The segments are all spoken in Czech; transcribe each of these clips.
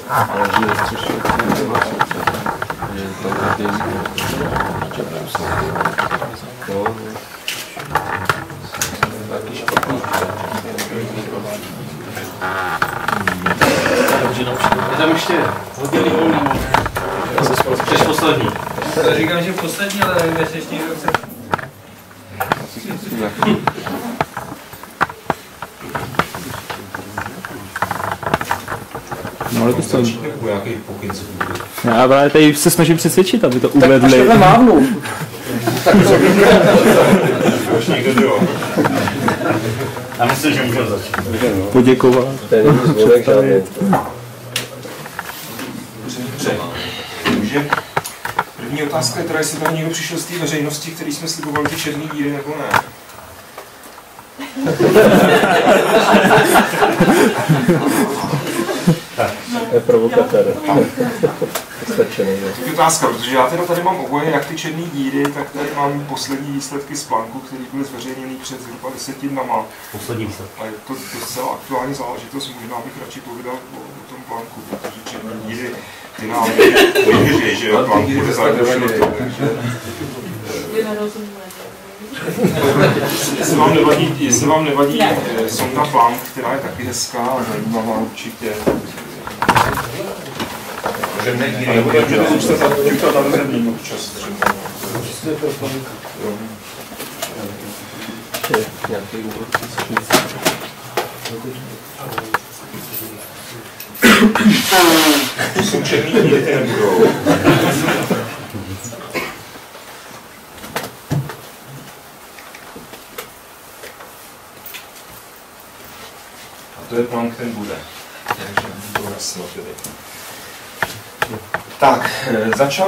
Je tam ještě hodiny volný. Přeš poslední. Já říkám, že poslední, ale nevím, jestli ještě někdo chce. No, ale to jsou... Nějaký pokyn, co bude. Já právě tady se snažím přesvědčit, aby to uvedli. Tak takhle mávnu. Už někdo bylo. A myslím, že můžeme začít. Poděkovat. To je zvonek žádný. Takže první otázka je teda, jestli tady někdo přišel z té veřejnosti, který jsme slibovali ty černý díry, nebo ne. To je provokatér. Stačený, jo. To je otázka, protože já teda tady mám oboje, jak ty černé díry, tak tady mám poslední výsledky z Plancku, které byly zveřejněny před zhruba 10 dnama. Poslední výsledek. A je to docela aktuální záležitost, možná bych radši povídal o tom Plancku, protože černé díry, ty nám nevěří, že Planck bude zadošlo to, takže... Jestli vám nevadí sonda Planck, která je taky hezká a zajímavá určitě. Nebo můžete zůstat tam zemí občas třeba. Nějaký úvod. To jsou černý díry, ty nebudou. A to je Planck, ten bude. Takže to jasno tedy. Tak, začal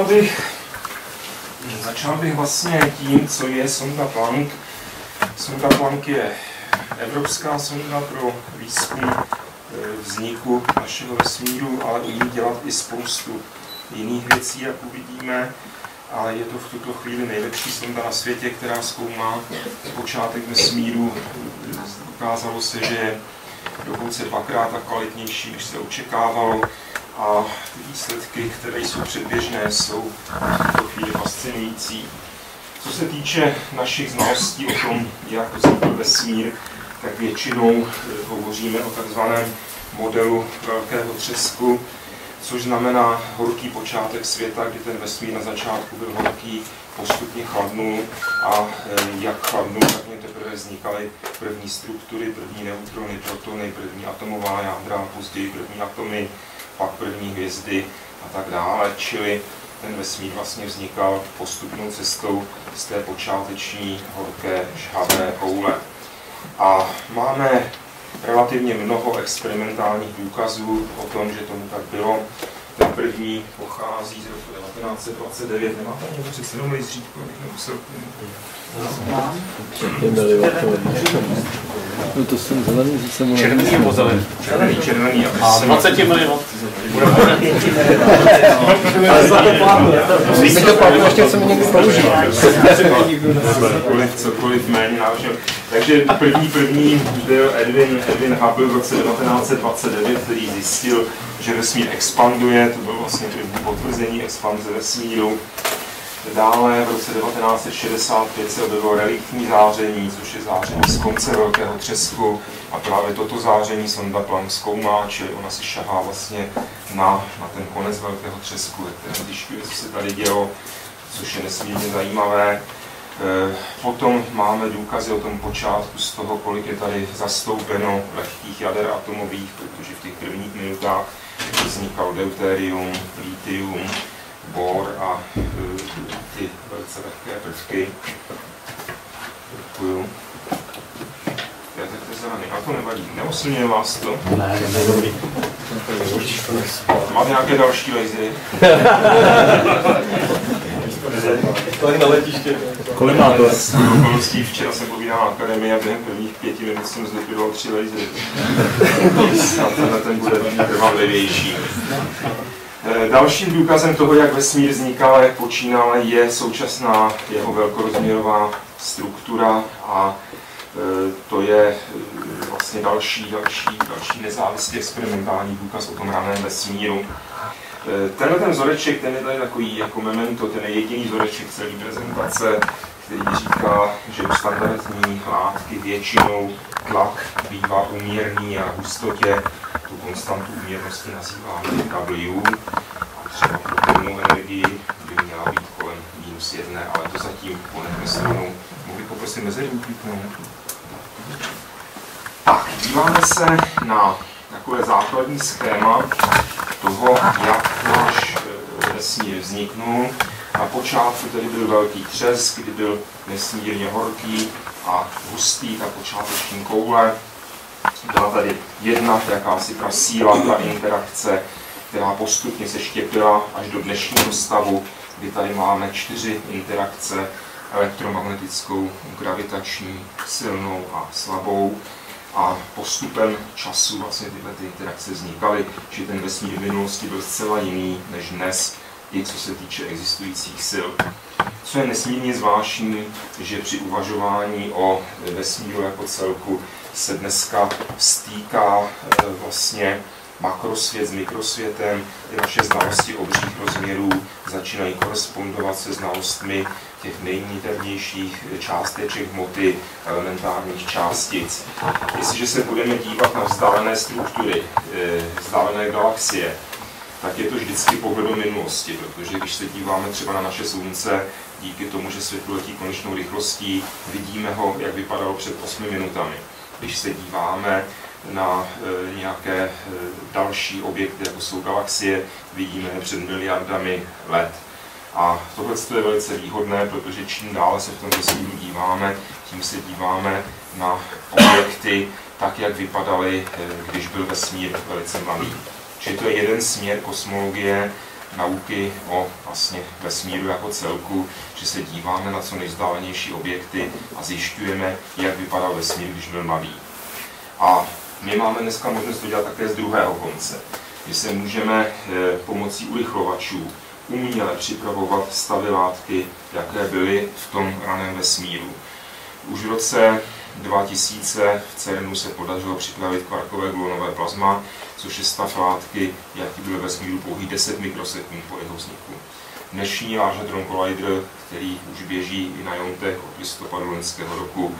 bych vlastně tím, co je sonda Planck. Sonda Planck je evropská sonda pro výzkum vzniku našeho vesmíru, ale umí dělat i spoustu jiných věcí, jak uvidíme. A je to v tuto chvíli nejlepší sonda na světě, která zkoumá počátek vesmíru. Ukázalo se, že je dokonce dvakrát tak kvalitnější, než se očekávalo. A ty výsledky, které jsou předběžné, jsou v tuto chvíli fascinující. Co se týče našich znalostí o tom, jak vznikl vesmír, tak většinou hovoříme o takzvaném modelu velkého třesku, což znamená horký počátek světa, kdy ten vesmír na začátku byl horký, postupně chladnul a jak chladnul, tak v něm teprve vznikaly první struktury, první neutrony, protony, první atomová jádra, později první atomy, pak první hvězdy a tak dále, čili ten vesmír vlastně vznikal postupnou cestou z té počáteční horké žhavé koule. A máme relativně mnoho experimentálních důkazů o tom, že tomu tak bylo. Ten první pochází z roku 1929. Nemáte někdo přece jenom lístříčko, abych nemusel... No to jsem zelený, že jsem... Červený nebo zelený? Červený. A 20 ml. My to plavíme, ještě chceme někdy použít. Cokoliv méně náročného. Takže první byl Edwin Hubble v roce 1929, který zjistil, že vesmír expanduje, to bylo vlastně první potvrzení expanze vesmíru. Dále v roce 1965 se objevilo reliktní záření, což je záření z konce velkého třesku a právě toto záření sonda Planck zkoumá, čili ona si šahá vlastně na ten konec velkého třesku, ve kterém zjišťuje, co se tady dělo, což je nesmírně zajímavé. Potom máme důkazy o tom počátku z toho, kolik je tady zastoupeno lehkých jader atomových, protože v těch prvních minutách vznikalo deutérium, litium, bor a ty velice lehké prvky. Děkuju. To je zelený, a to nevadí. Neoslňuje vás to? Ne, dobrý. Máte nějaké další lasery? To je na letiště. Kolimátor. Včera jsem povídal na akademii a během prvních 5 minut jsem zlikvidoval 3 lasery. A ten bude trvanlivější. Dalším důkazem toho, jak vesmír vznikal a jak počínal, je současná jeho velkorozměrová struktura a to je vlastně další nezávislý experimentální důkaz o tom raném vesmíru. Tenhle ten vzoreček, ten je tady takový jako memento, ten je jediný vzoreček celé prezentace, který říká, že u standardní látky většinou tlak bývá úměrný a v hustotě tu konstantu úměrnosti nazýváme W. A třeba pro pevnou energii by měla být kolem -1, ale to zatím ponechme stranou. Mohu poprosit mezerník? Tak, díváme se na takové základní schéma toho, jak náš vesmír vzniknul. Na počátku tedy byl velký třesk, kdy byl nesmírně horký a hustý, ta počáteční koule. Byla tady jedna jakási síla, ta interakce, která postupně se štěpila až do dnešního stavu, kdy tady máme 4 interakce, elektromagnetickou, gravitační, silnou a slabou. A postupem času vlastně tyhle interakce vznikaly, že ten vesmír v minulosti byl zcela jiný než dnes, i co se týče existujících sil. Co je nesmírně zvláštní, že při uvažování o vesmíru jako celku se dneska stýká vlastně makrosvět s mikrosvětem, ty naše znalosti obřích rozměrů začínají korespondovat se znalostmi těch nejniternějších částeček hmoty, elementárních částic. Jestliže se budeme dívat na vzdálené struktury, vzdálené galaxie, tak je to vždycky pohled do minulosti, protože když se díváme třeba na naše slunce, díky tomu, že světlo letí konečnou rychlostí, vidíme ho, jak vypadalo před 8 minutami. Když se díváme na nějaké další objekty, jako jsou galaxie, vidíme je před miliardami let. A tohle je velice výhodné, protože čím dále se v tom vesmíru díváme, tím se díváme na objekty tak, jak vypadaly, když byl vesmír velice malý. Čili to je jeden směr kosmologie, nauky o vlastně vesmíru jako celku, že se díváme na co nejvzdálenější objekty a zjišťujeme, jak vypadal vesmír, když byl malý. A my máme dneska možnost to dělat také z druhého konce, že se můžeme pomocí urychlovačů uměle připravovat stavy látky, jaké byly v tom raném vesmíru. Už v roce 2000 v CERNu se podařilo připravit kvarkové gluonové plazma, což je stav látky, jaký byl ve vesmíru pouhých 10 mikrosekund po jeho vzniku. Dnešní Large Hadron Collider, který už běží i na Jontech od listopadu loňského roku,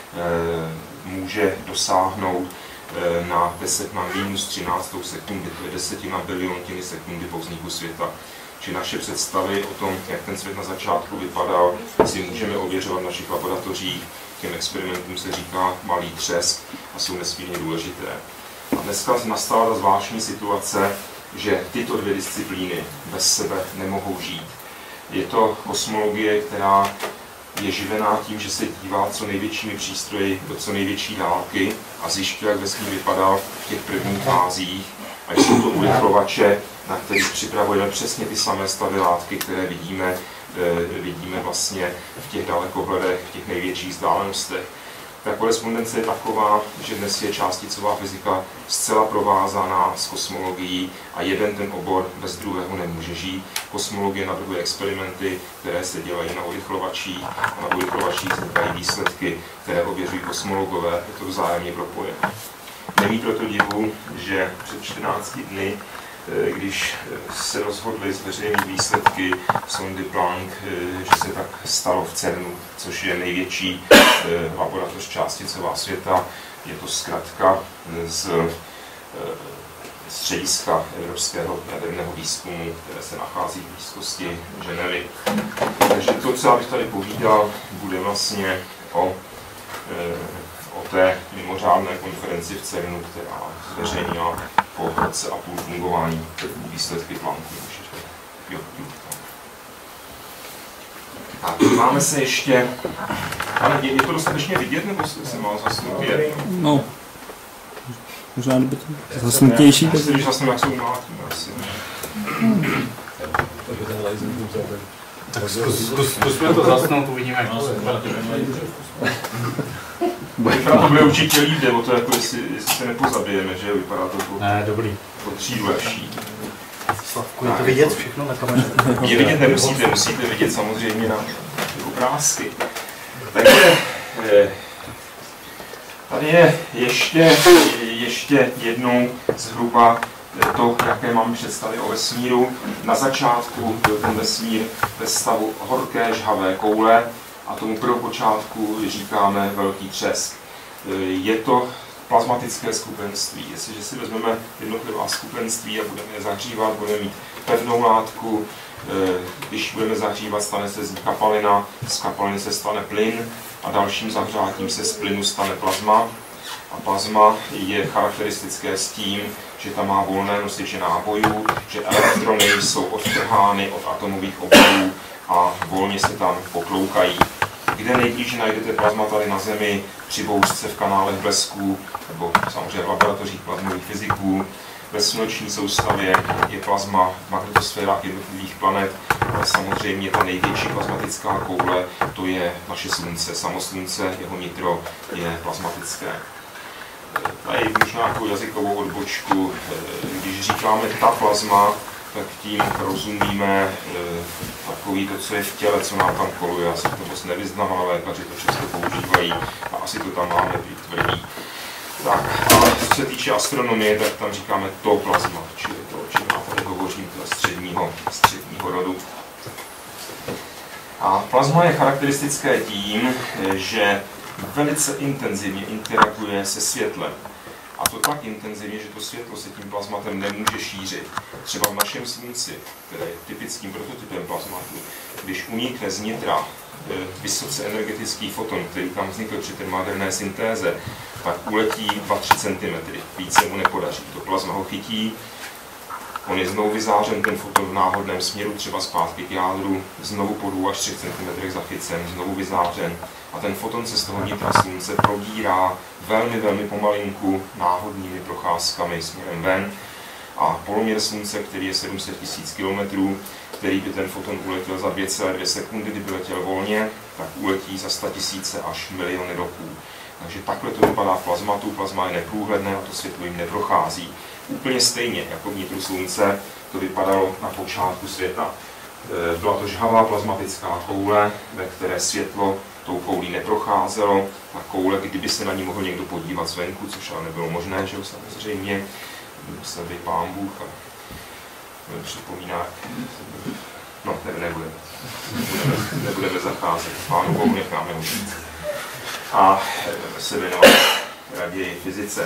může dosáhnout na 10 na -13 sekundy, to je 10 biliontiny sekundy po vzniku světa. Či naše představy o tom, jak ten svět na začátku vypadal, si můžeme ověřovat v našich laboratořích. Těm experimentům se říká malý třesk a jsou nesmírně důležité. A dneska nastala ta zvláštní situace, že tyto dvě disciplíny bez sebe nemohou žít. Je to kosmologie, která je živená tím, že se dívá co největšími přístroji do co největší dálky a zjišťuje, jak vesmír vypadal v těch prvních fázích. A jsou to urychlovače, na kterých připravujeme přesně ty samé stavy látky, které vidíme vlastně v těch dalekohledech, v těch největších vzdálenostech. Ta korespondence je taková, že dnes je částicová fyzika zcela provázaná s kosmologií a jeden ten obor bez druhého nemůže žít. Kosmologie navrhuje experimenty, které se dělají na urychlovačích a na urychlovačích vznikají výsledky, které ověřují kosmologové. Je to vzájemně propojené. Není proto divu, že před 14 dny, když se rozhodli zveřejnit výsledky sondy Planck, že se tak stalo v CERNu, což je největší laboratoř částicová světa. Je to zkratka z střediska Evropského jaderného výzkumu, které se nachází v blízkosti Ženevy. Takže to, co já bych tady povídal, bude vlastně o té mimořádné konferenci v CERNu, která zveřejnila po roce a půl fungování výsledky Plancku. Tak, máme se ještě... Ale je to dostatečně vidět, nebo se má zasnutě? No, možná by to zasnutnější. Když zasnu, jak se umlátíme asi. Tak zkusme to zasnout, uvidíme, jak to Vypadá to bude určitě líp, nebo to jako, jestli se nepozabijeme, že vypadá to dobrý. Po třídu lepší. Slavku, je to vidět všechno na kameře? Je vidět nemusíte, musíte vidět samozřejmě na obrázky. Takže Tady je ještě jednou zhruba to, jaké mám představy o vesmíru. Na začátku byl ten vesmír ve stavu horké žhavé koule a tomu prvopočátku říkáme velký třesk. Je to plazmatické skupenství. Jestliže si vezmeme jednotlivá skupenství a budeme je zahřívat, budeme mít pevnou látku, když budeme zahřívat, stane se z ní kapalina, z kapaliny se stane plyn a dalším zahřátím se z plynu stane plazma. A plazma je charakteristické s tím, že tam má volné nosiče nábojů, že elektrony jsou odtrhány od atomových obalů a volně se tam pokloukají. Kde nejblíže najdete plazma tady na Zemi, při bouřce v kanálech blesků, nebo samozřejmě v laboratořích plazmových fyziků. Ve sluneční soustavě je plazma v magnetosférách jednotlivých planet, ale samozřejmě ta největší plazmatická koule, to je naše Slunce. Samo Slunce, jeho nitro je plazmatické. Tady možná jako jazykovou odbočku, když říkáme ta plazma, tak tím rozumíme takový to, co je v těle, co nám tam koluje. Já se to moc nevyznám, ale lékaři to často používají a asi to tam máme být tvrdý. Tak, a co se týče astronomie, tak tam říkáme to plazma, čili to, o čem já tady hovořím, to středního rodu. A plazma je charakteristické tím, že velice intenzivně interaguje se světlem. A to tak intenzivně, že to světlo se tím plazmatem nemůže šířit. Třeba v našem Slunci, které je typickým prototypem plazmatu, když unikne z nitra vysoce energetický foton, který tam vznikl při termojaderné syntéze, tak uletí 2-3 cm. Více mu nepodaří. To plazma ho chytí, on je znovu vyzářen, ten foton v náhodném směru, třeba zpátky k jádru, znovu po 2 až 3 cm zachycen, znovu vyzářen. A ten foton se z toho nitra Slunce probírá velmi, velmi pomalinku náhodnými procházkami směrem ven. A poloměr Slunce, který je 700 000 km, který by ten foton uletěl za 2,2 sekundy, kdyby letěl volně, tak uletí za 100 000 až miliony roků. Takže takhle to vypadá v plazmatu. Plazma je neprůhledné a to světlo jim neprochází. Úplně stejně jako v nitru Slunce to vypadalo na počátku světa. Byla to žhavá plazmatická koule, ve které světlo tou koulí neprocházelo. Ta koule, kdyby se na ní mohl někdo podívat zvenku, což ale nebylo možné, že jo, samozřejmě, musel být Pán Bůh a připomíná, no, nebudeme zacházet, Pánu Bohu necháme ho žít. A se věnovat raději fyzice.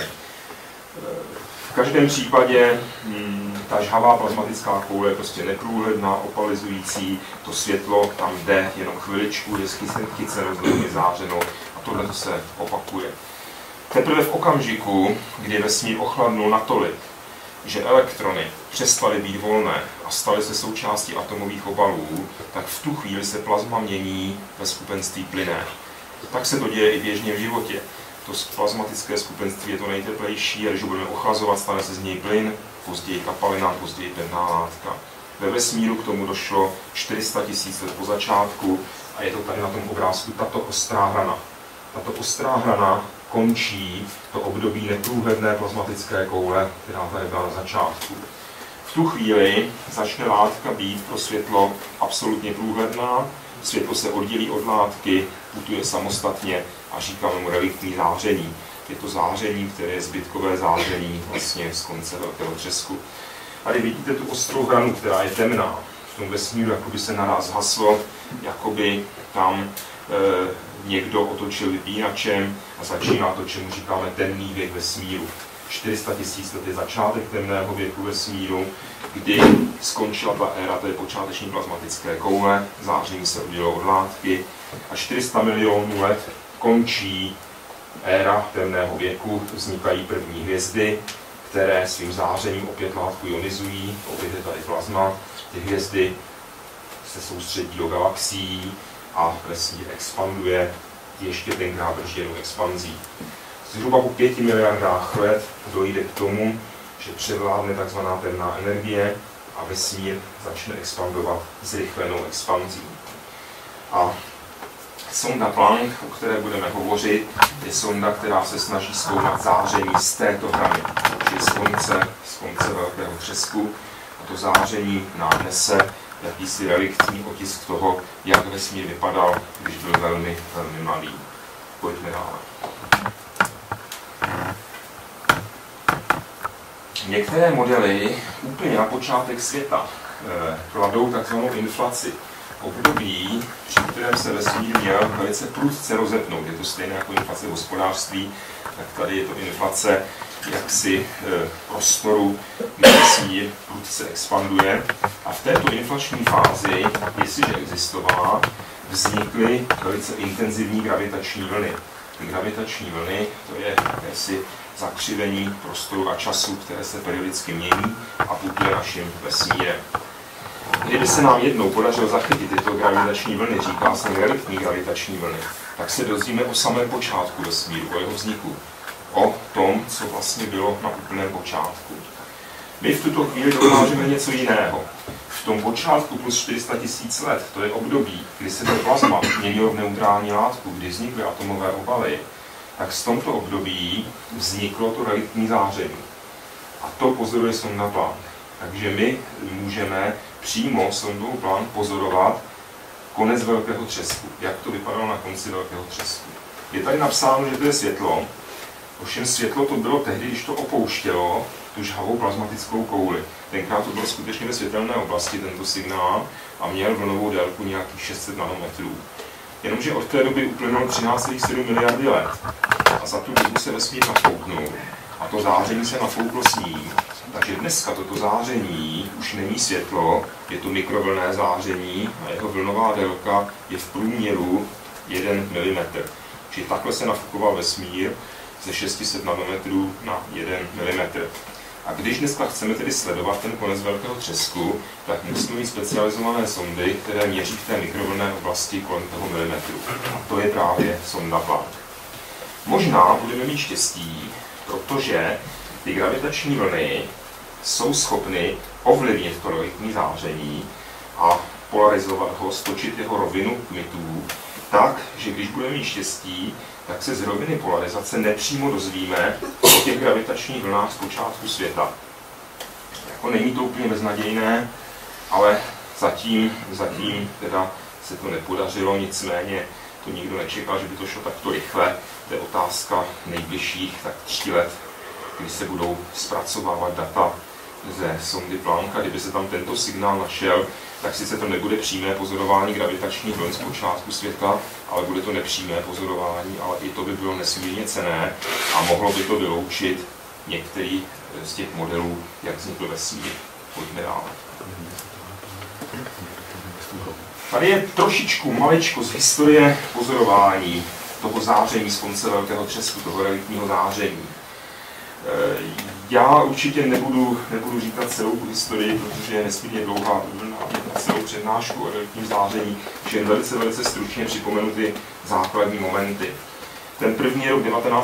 V každém případě ta žhavá plazmatická koule je prostě neprůhledná, opalizující, to světlo tam jde jenom chviličku, je chyceno, znovu vyzářeno a tohle se opakuje. Teprve v okamžiku, kdy vesmír ochladnul natolik, že elektrony přestaly být volné a staly se součástí atomových obalů, tak v tu chvíli se plazma mění ve skupenství plynné. Tak se to děje i běžně v životě. To plazmatické skupenství je to nejteplejší a když budeme ochlazovat, stane se z něj plyn, později kapalina, později pevná látka. Ve vesmíru k tomu došlo 400 000 let po začátku a je to tady na tom obrázku tato ostrá hrana. Tato ostrá hrana končí to období neprůhledné plazmatické koule, která tady byla na začátku. V tu chvíli začne látka být pro světlo absolutně průhledná, světlo se oddělí od látky, putuje samostatně a říkáme mu reliktní záření. Je to záření, které je zbytkové záření vlastně z konce velkého třesku. Tady vidíte tu ostrou hranu, která je temná. V tom vesmíru jakoby se naraz zhaslo, jakoby tam někdo otočil vypínačem a začíná to, čemu říkáme temný věk vesmíru. 400 000 let je začátek temného věku vesmíru, kdy skončila ta éra té počáteční plazmatické koule, záření se oddělilo od látky a 400 milionů let končí éra temného věku, vznikají první hvězdy, které svým zářením opět látku ionizují, opět je tady plazma, ty hvězdy se soustředí do galaxií a vesmír expanduje ještě tenkrát bržděnou expanzí. Zhruba po 5 miliardách let dojde k tomu, že převládne tzv. Temná energie a vesmír začne expandovat zrychlenou expanzí. A sonda Planck, o které budeme hovořit, je sonda, která se snaží zkoumat záření z této hrany, čili z konce velkého třesku. A to záření nám nese jakýsi reliktní otisk toho, jak vesmír vypadal, když byl velmi, velmi malý. Pojďme dále. některé modely úplně na počátek světa kladou takzvanou inflaci. Období, při kterém se vesmír měl velice prudce rozepnout. Je to stejné jako inflace v hospodářství, tak tady je to inflace jaksi prostoru, kde vesmír prudce expanduje. A v této inflační fázi, jestliže existovala, vznikly velice intenzivní gravitační vlny. Ty gravitační vlny, to je jakési zakřivení prostoru a času, které se periodicky mění a putuje naším vesmírem. Kdyby se nám jednou podařilo zachytit tyto gravitační vlny, říká se reliktní gravitační vlny, tak se dozvíme o samém počátku vesmíru, o jeho vzniku. O tom, co vlastně bylo na úplném počátku. My v tuto chvíli dokážeme něco jiného. V tom počátku plus 400 000 let, to je období, kdy se to plazma měnilo v neutrální látku, kdy vznikly atomové obaly, tak z tomto období vzniklo to reliktní záření. A to pozoruje sonda Planck. Takže my můžeme přímo sondou Planck pozorovat konec velkého třesku. Jak to vypadalo na konci velkého třesku. Je tady napsáno, že to je světlo. Ovšem světlo to bylo tehdy, když to opouštělo tu žhavou plazmatickou kouli. Tenkrát to bylo skutečně ve světelné oblasti, tento signál, a měl vlnovou délku nějakých 600 nanometrů. Jenomže od té doby uplynulo 13,7 miliardy let. A za tu dobu se vesmír nafouknul. A to záření se nafouklo s ním. Takže dneska toto záření už není světlo, je to mikrovlnné záření a jeho vlnová délka je v průměru 1 mm. Čili takhle se nafukoval vesmír ze 600 nanometrů na 1 mm. A když dneska chceme tedy sledovat ten konec velkého třesku, tak musíme mít specializované sondy, které měří v té mikrovlnné oblasti kolem toho milimetru. A to je právě sonda Planck. Možná budeme mít štěstí, protože ty gravitační vlny jsou schopny ovlivnit to reliktní záření a polarizovat ho, stočit jeho rovinu kmitů, tak, že když budeme mít štěstí, tak se z roviny polarizace nepřímo dozvíme o těch gravitačních vlnách z počátku světa. Jako není to úplně beznadějné, ale zatím teda se to nepodařilo, nicméně to nikdo nečekal, že by to šlo takto rychle. To je otázka nejbližších tak 3 let, kdy se budou zpracovávat data ze sondy Planck. A kdyby se tam tento signál našel, tak sice to nebude přímé pozorování gravitačních vln z počátku světa, ale bude to nepřímé pozorování, ale i to by bylo nesmírně cenné a mohlo by to vyloučit některý z těch modelů, jak vznikl vesmír. Pojďme dál. Tady je trošičku maličko z historie pozorování toho záření z konce velkého třesku, toho reliktního záření. Já určitě nebudu říkat celou tu historii, protože je nesmírně dlouhá, celou přednášku o reliktním záření, že jen velice stručně připomenu ty základní momenty. Ten první je rok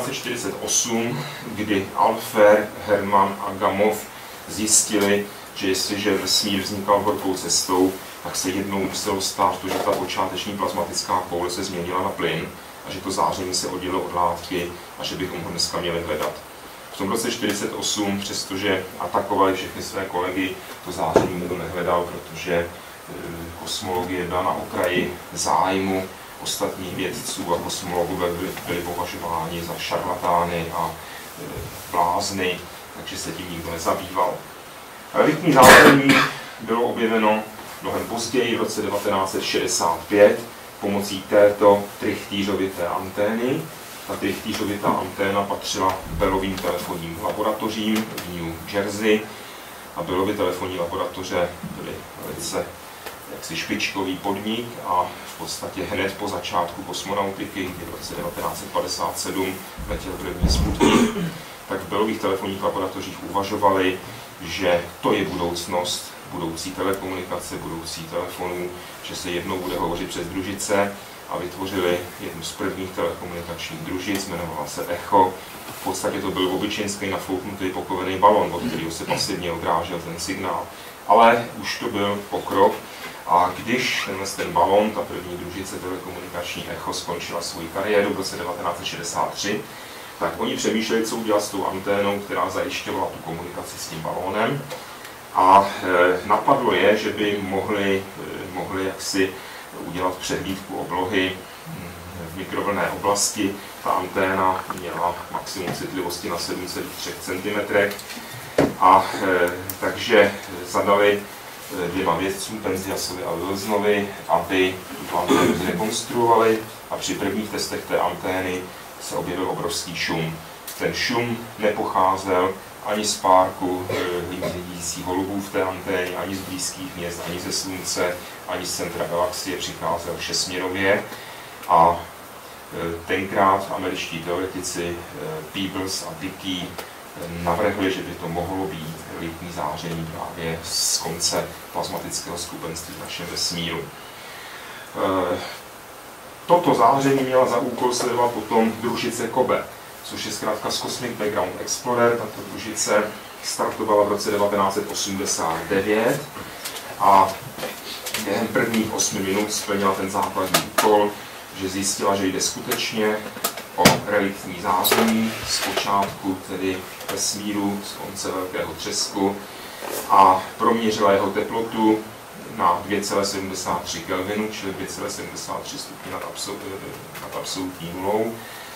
1948, kdy Alpher, Hermann a Gamow zjistili, že jestliže vesmír vznikal horkou cestou, tak se jednou muselo stát to, že ta počáteční plazmatická koule se změnila na plyn a že to záření se oddělilo od látky a že bychom ho dneska měli hledat. V tom roce 1948, přestože atakovali všechny své kolegy, to záření nikdo nehledal, protože kosmologie byla na okraji zájmu ostatních vědců a kosmologové byli považováni za šarlatány a blázny, takže se tím nikdo nezabýval. Reliktní záření bylo objeveno mnohem později, v roce 1965, pomocí této trichtýřovité antény. Ta trichtýřovitá anténa patřila Bellovým telefonním laboratořím v New Jersey a Bellovy telefonní laboratoře byly velice jaksi špičkový podnik a v podstatě hned po začátku kosmonautiky, kdy v roce 1957 letěl první Sputnik, tak v Bellových telefonních laboratořích uvažovali, že to je budoucnost, budoucí telekomunikace, budoucí telefonů, že se jednou bude hovořit přes družice a vytvořili jednu z prvních telekomunikačních družic, jmenovala se Echo. V podstatě to byl obyčejný nafouknutý pokovený balon, od kterého se pasivně odrážel ten signál. Ale už to byl pokrok a když ten balon, ta první družice telekomunikační Echo, skončila svoji kariéru v roce 1963, tak oni přemýšleli, co udělat s tou anténou, která zajišťovala tu komunikaci s tím balónem. A napadlo je, že by mohli jaksi udělat přehlídku oblohy v mikrovlnné oblasti. Ta anténa měla maximum citlivosti na 7,3 cm A takže zadali dvěma vědcům, Penziasovi a Wilsonovi, aby tu anténu zrekonstruovali, a při prvních testech té antény se objevil obrovský šum. Ten šum nepocházel ani z párku hnízdících holubů v té anténě, ani z blízkých měst, ani ze Slunce, ani z centra galaxie, přicházel všesměrově. A tenkrát američtí teoretici Peebles a Dickey navrhli, že by to mohlo být reliktní záření právě z konce plazmatického skupenství v našem vesmíru. Toto záření měla za úkol sledovat potom družice COBE, což je zkrátka z Cosmic Background Explorer. Tato družice startovala v roce 1989 a během prvních 8 minut splnila ten základní úkol, že zjistila, že jde skutečně o reliktní záření z počátku, tedy vesmíru, z konce velkého třesku, a proměřila jeho teplotu na 2,73 Kelvinu, čili 2,73 stupňů nad absolutní nulou,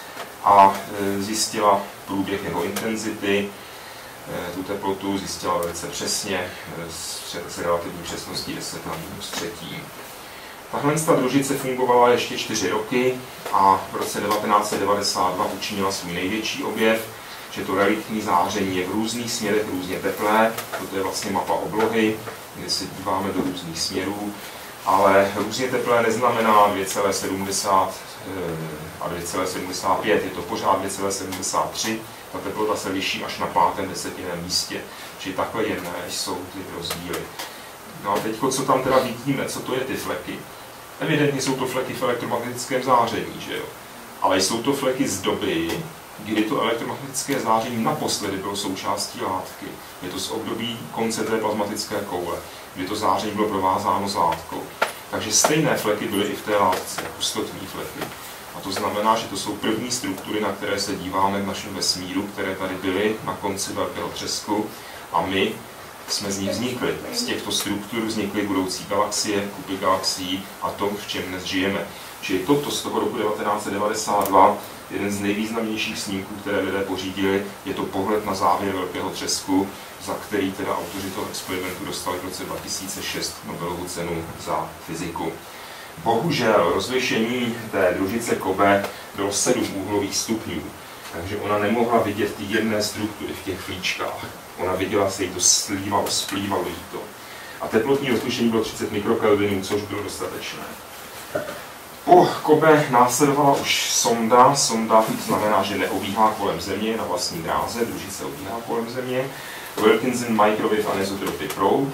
a zjistila průběh jeho intenzity. Tu teplotu zjistila velice přesně, s relativní přesností 10⁻³. Tahle družice fungovala ještě 4 roky a v roce 1992 učinila svůj největší objev, že to reliktní záření je v různých směrech různě teplé. Toto je vlastně mapa oblohy, kde se díváme do různých směrů, ale různě teplé neznamená 2,70 a 2,75, je to pořád 2,73. Ta teplota se liší až na 5/10 místě, čili takhle jedné jsou ty rozdíly. No a teď, co tam teda vidíme, co to je ty fleky? Evidentně jsou to fleky v elektromagnetickém záření, že jo? Ale jsou to fleky z doby, kdy to elektromagnetické záření naposledy bylo součástí látky. Je to z období konce té plazmatické koule, kdy to záření bylo provázáno s látkou. Takže stejné fleky byly i v té látce, hustotní fleky. A to znamená, že to jsou první struktury, na které se díváme v našem vesmíru, které tady byly na konci velkého třesku, a my jsme z nich vznikli. Z těchto struktur vznikly budoucí galaxie, kupy galaxií a to, v čem dnes žijeme. Čili toto z toho roku 1992, jeden z nejvýznamnějších snímků, které lidé pořídili, je to pohled na závěr velkého třesku, za který teda autoři toho experimentu dostali v roce 2006 Nobelovu cenu za fyziku. Bohužel rozlišení té družice COBE bylo 7 úhlových stupňů, takže ona nemohla vidět ty jedné struktury v těch flíčkách. Ona viděla, se jí to slívalo, splývalo jí to. A teplotní rozlišení bylo 30 mikrokelvinů, což bylo dostatečné. Po COBE následovala už sonda. Sonda znamená, že neobíhá kolem Země na vlastní dráze, družice obíhá kolem Země. Wilkinson Microwave Anisotropy Probe,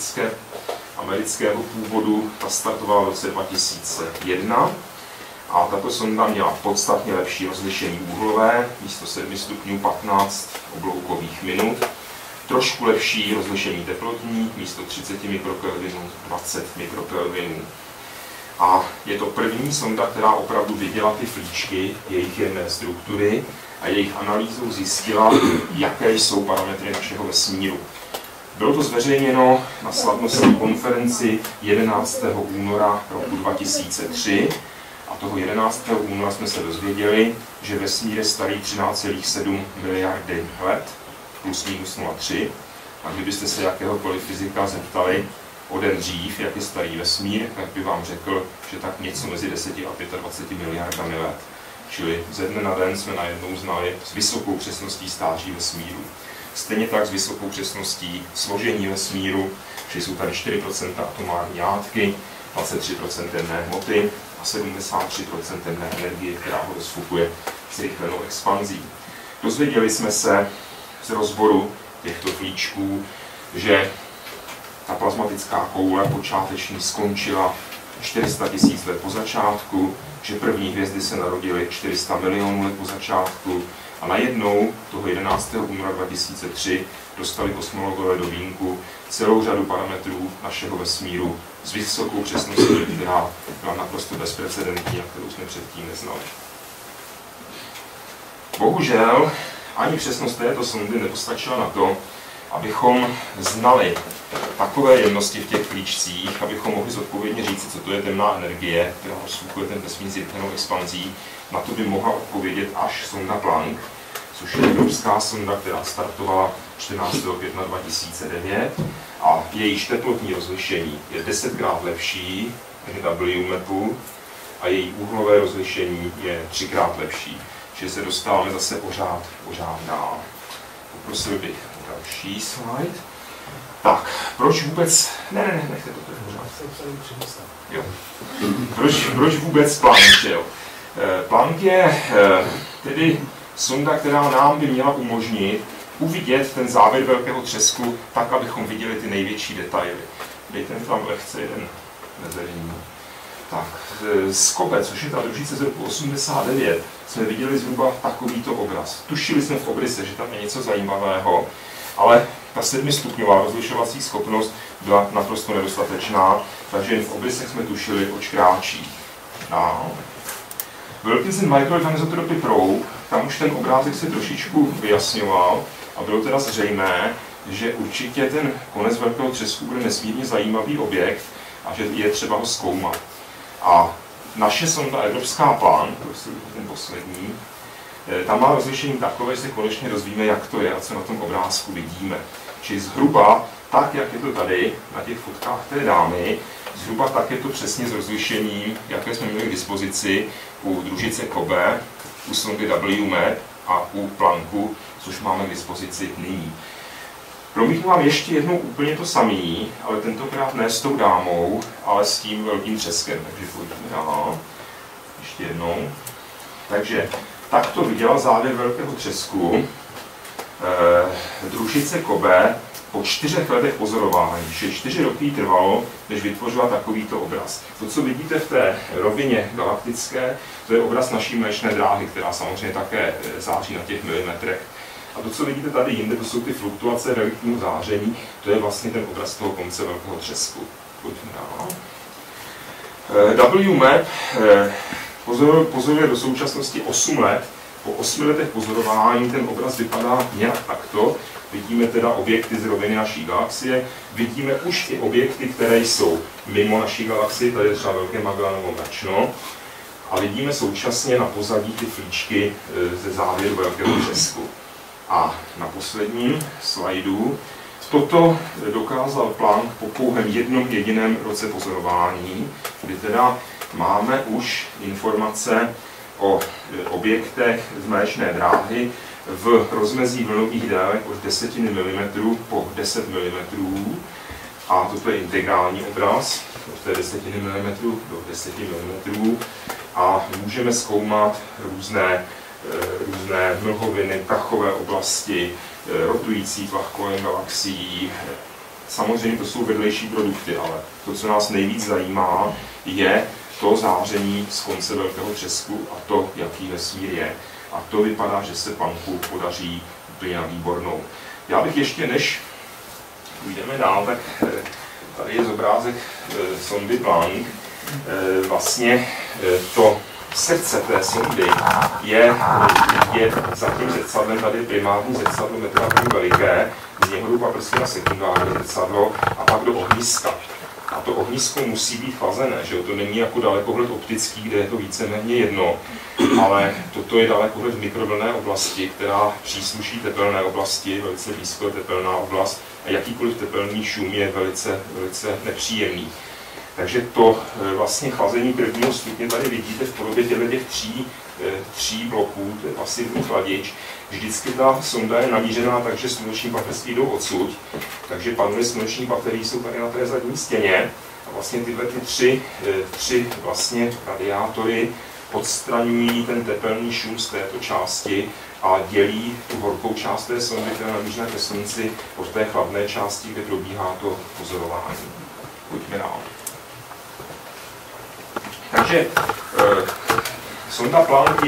amerického původu, ta startovala v roce 2001. A tato sonda měla podstatně lepší rozlišení úhlové, místo 7 stupňů 15 obloukových minut. Trošku lepší rozlišení teplotní, místo 30 mikrokelvinů 20 mikrokelvinů. A je to první sonda, která opravdu viděla ty flíčky, jejich jedné struktury, a jejich analýzou zjistila, jaké jsou parametry našeho vesmíru. Bylo to zveřejněno na slavnostní konferenci 11. února roku 2003 a toho 11. února jsme se dozvěděli, že vesmír je starý 13,7 miliardy let, plus minus 0,3. A kdybyste se jakéhokoliv fyzika zeptali o den dřív, jak je starý vesmír, tak by vám řekl, že tak něco mezi 10 a 25 miliardami let. Čili ze dne na den jsme najednou znali s vysokou přesností stáří vesmíru. Stejně tak s vysokou přesností složení vesmíru, že jsou tady 4% atomární látky, 23% temné hmoty a 73% temné energie, která ho rozfukuje zrychlenou expanzí. Dozvěděli jsme se z rozboru těchto flíčků, že ta plazmatická koule počáteční skončila 400 000 let po začátku, že první hvězdy se narodily 400 milionů let po začátku a najednou toho 11. února 2003 dostali kosmologové do vínku celou řadu parametrů našeho vesmíru s vysokou přesností, která byla naprosto bezprecedentní a kterou jsme předtím neznali. Bohužel ani přesnost této sondy nepostačila na to, abychom znali takové jemnosti v těch klíčcích, abychom mohli zodpovědně říct, co to je temná energie, která rozfukuje ten vesmír s rychlou expanzí. Na to by mohla odpovědět až sonda Planck, což je evropská sonda, která startovala 14. května 2009 a její teplotní rozlišení je 10krát lepší než WMAPu a její úhlové rozlišení je 3krát lepší. Čili se dostáváme zase pořád dál. Poprosil bych o další slide. Tak, proč vůbec... Ne, nechte to pořád. Jo. Proč vůbec Planck, jo? Planck je tedy sonda, která nám by měla umožnit uvidět ten závěr velkého třesku tak, abychom viděli ty největší detaily. Dejte mi tam lehce jeden mezerní. Tak, z Kobe, což je ta družice z roku 89, jsme viděli zhruba takovýto obraz. Tušili jsme v obryse, že tam je něco zajímavého, ale ta 7stupňová rozlišovací schopnost byla naprosto nedostatečná, takže jen v obrysech jsme tušili, oč kráčí. Wilkinson Microorganisotropy Probe, tam už ten obrázek se trošičku vyjasňoval a bylo teda zřejmé, že určitě ten konec velkého třesku bude nesmírně zajímavý objekt a že je třeba ho zkoumat. A naše sonda Evropská Planck, prostě ten poslední, tam má rozlišení takové, že se konečně dozvíme, jak to je a co na tom obrázku vidíme. Čili zhruba tak, jak je to tady na těch fotkách té dámy, zhruba tak je to přesně s rozlišením, jaké jsme měli k dispozici u družice Kobe, u sondy WMAP a u Plancku, což máme k dispozici nyní. Promítnu vám ještě jednou úplně to samé, ale tentokrát ne s tou dámou, ale s tím velkým třeskem. Takže pojďme dál. Ještě jednou. Takže takto viděla závěr velkého třesku družice Kobe po 4 letech pozorování. Že 4 roky trvalo, než vytvořila takovýto obraz. To, co vidíte v té rovině galaktické, to je obraz naší Mléčné dráhy, která samozřejmě také září na těch milimetrech. A to, co vidíte tady jinde, to jsou ty fluktuace reliktního záření, to je vlastně ten obraz toho konce velkého třesku. Pojďme dál. WMAP pozoruje do současnosti 8 let. Po 8 letech pozorování ten obraz vypadá nějak takto. Vidíme teda objekty z roviny naší galaxie, vidíme už i objekty, které jsou mimo naší galaxii, tady je třeba Velké Magellanovo mračno, a vidíme současně na pozadí ty flíčky ze závěru velkého třesku. A na posledním slajdu toto dokázal Planck po pouhém jednom jediném roce pozorování, kdy teda máme už informace o objektech z Mléčné dráhy v rozmezí vlnových délek od 10 mm po 10 mm. A toto je integrální obraz od té 10 mm do 10 mm. A můžeme zkoumat různé mlhoviny, prachové oblasti, rotující tlak kolem galaxií. Samozřejmě to jsou vedlejší produkty, ale to, co nás nejvíc zajímá, je to záření z konce velkého třesku a to, jaký vesmír je. A to vypadá, že se Plancku podaří úplně na výbornou. Já bych ještě, než půjdeme dál, tak tady je obrázek sondy Planck. Vlastně to srdce té sondy je za tím zrcadlem, tady primární zrcadlo metra veliké, z něho jdou paprsky na sekundární zrcadlo a pak do ohniska. A to ohnisko musí být chlazené, že jo? To není jako dalekohled optický, kde je to víceméně jedno, ale toto je dalekohled v mikrovlnné oblasti, která přísluší tepelné oblasti, velice blízko je tepelná oblast a jakýkoliv tepelný šum je velice nepříjemný. Takže to vlastně chlazení prvního stupně tady vidíte v podobě těch tří bloků, to je pasivní chladič. Vždycky ta sonda je namířená tak, že sluneční paprsky jdou odsud, takže panely slunečních baterií jsou tady na té zadní stěně a vlastně tyhle tři vlastně radiátory odstraňují ten tepelný šum z této části a dělí tu horkou část té sondy, která je namířená ke slunci, od té chladné části, kde probíhá to pozorování. Pojďme dál. Takže sonda Planck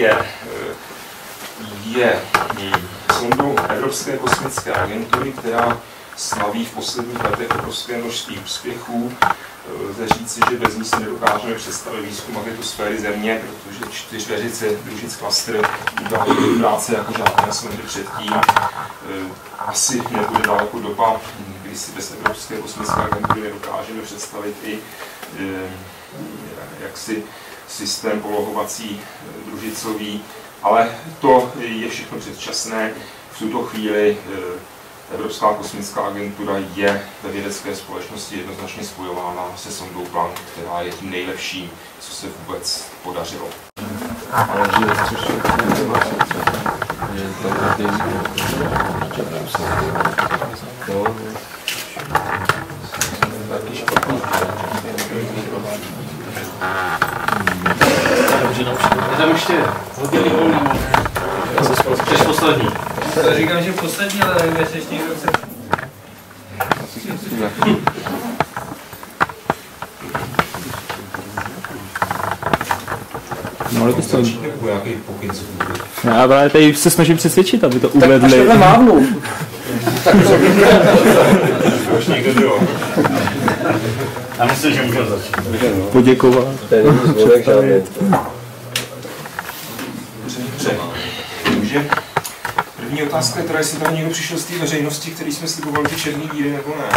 je sondou Evropské kosmické agentury, která slaví v posledních letech obrovské množství úspěchů. Lze říci, že bez ní si nedokážeme představit výzkum magnetosféry Země, protože čtyřveřice družic Cluster udělala práce jako žádné sondy předtím. Asi nebude daleko doba, kdy si bez Evropské kosmické agentury nedokážeme představit i jaksi systém polohovací družicový Ale to je všechno předčasné. V tuto chvíli Evropská kosmická agentura je ve vědecké společnosti jednoznačně spojována se sondou Planck, která je tím nejlepším, co se vůbec podařilo. Je tam ještě hodně volný, ještě poslední. Já říkám, že poslední, ale nevím, jestli ještě někdo chce. Mohli byste to... Nějaký pokyn, co bude. Já právě tady se snažím přesvědčit, aby to uvedli. Tak až takhle mávnu. Už někdo bylo. Já myslím, že můžeme začít. Poděkovat. To je zvonek žádný. Dobře. Takže první otázka je teda, jestli tam někdo přišel z té veřejnosti, který jsme slibovali ty černý díry, nebo ne.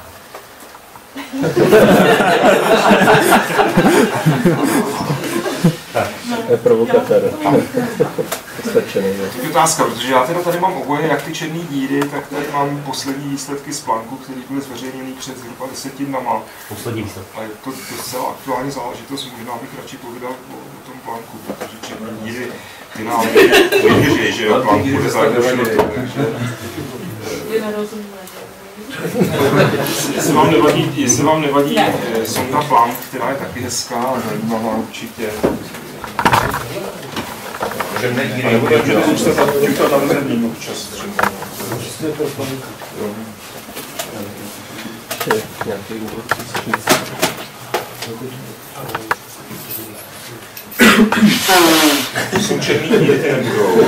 To je provokatér. Stačený, jo. Teď otázka, protože já teda tady mám oboje, jak ty černé díry, tak tady mám poslední výsledky z Plancku, které byly zveřejněny před zhruba 10 dnama. Poslední výsledek. A je to docela aktuální záležitost, možná bych radši povídal o tom Plancku, protože černé díry ty nám nevěří, že jo, Planck bude zajít do toho, takže... Jestli vám nevadí sonda Planck, která je taky hezká a zajímavá určitě. Můžete zůstat tam zemním občas třeba. Nějaký úvod. Jsou černý díry, ty nebudou.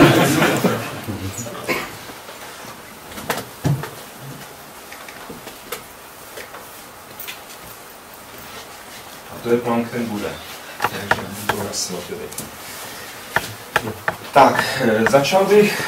To je Planck, ten bude. Takže to jasno tedy. Tak, začal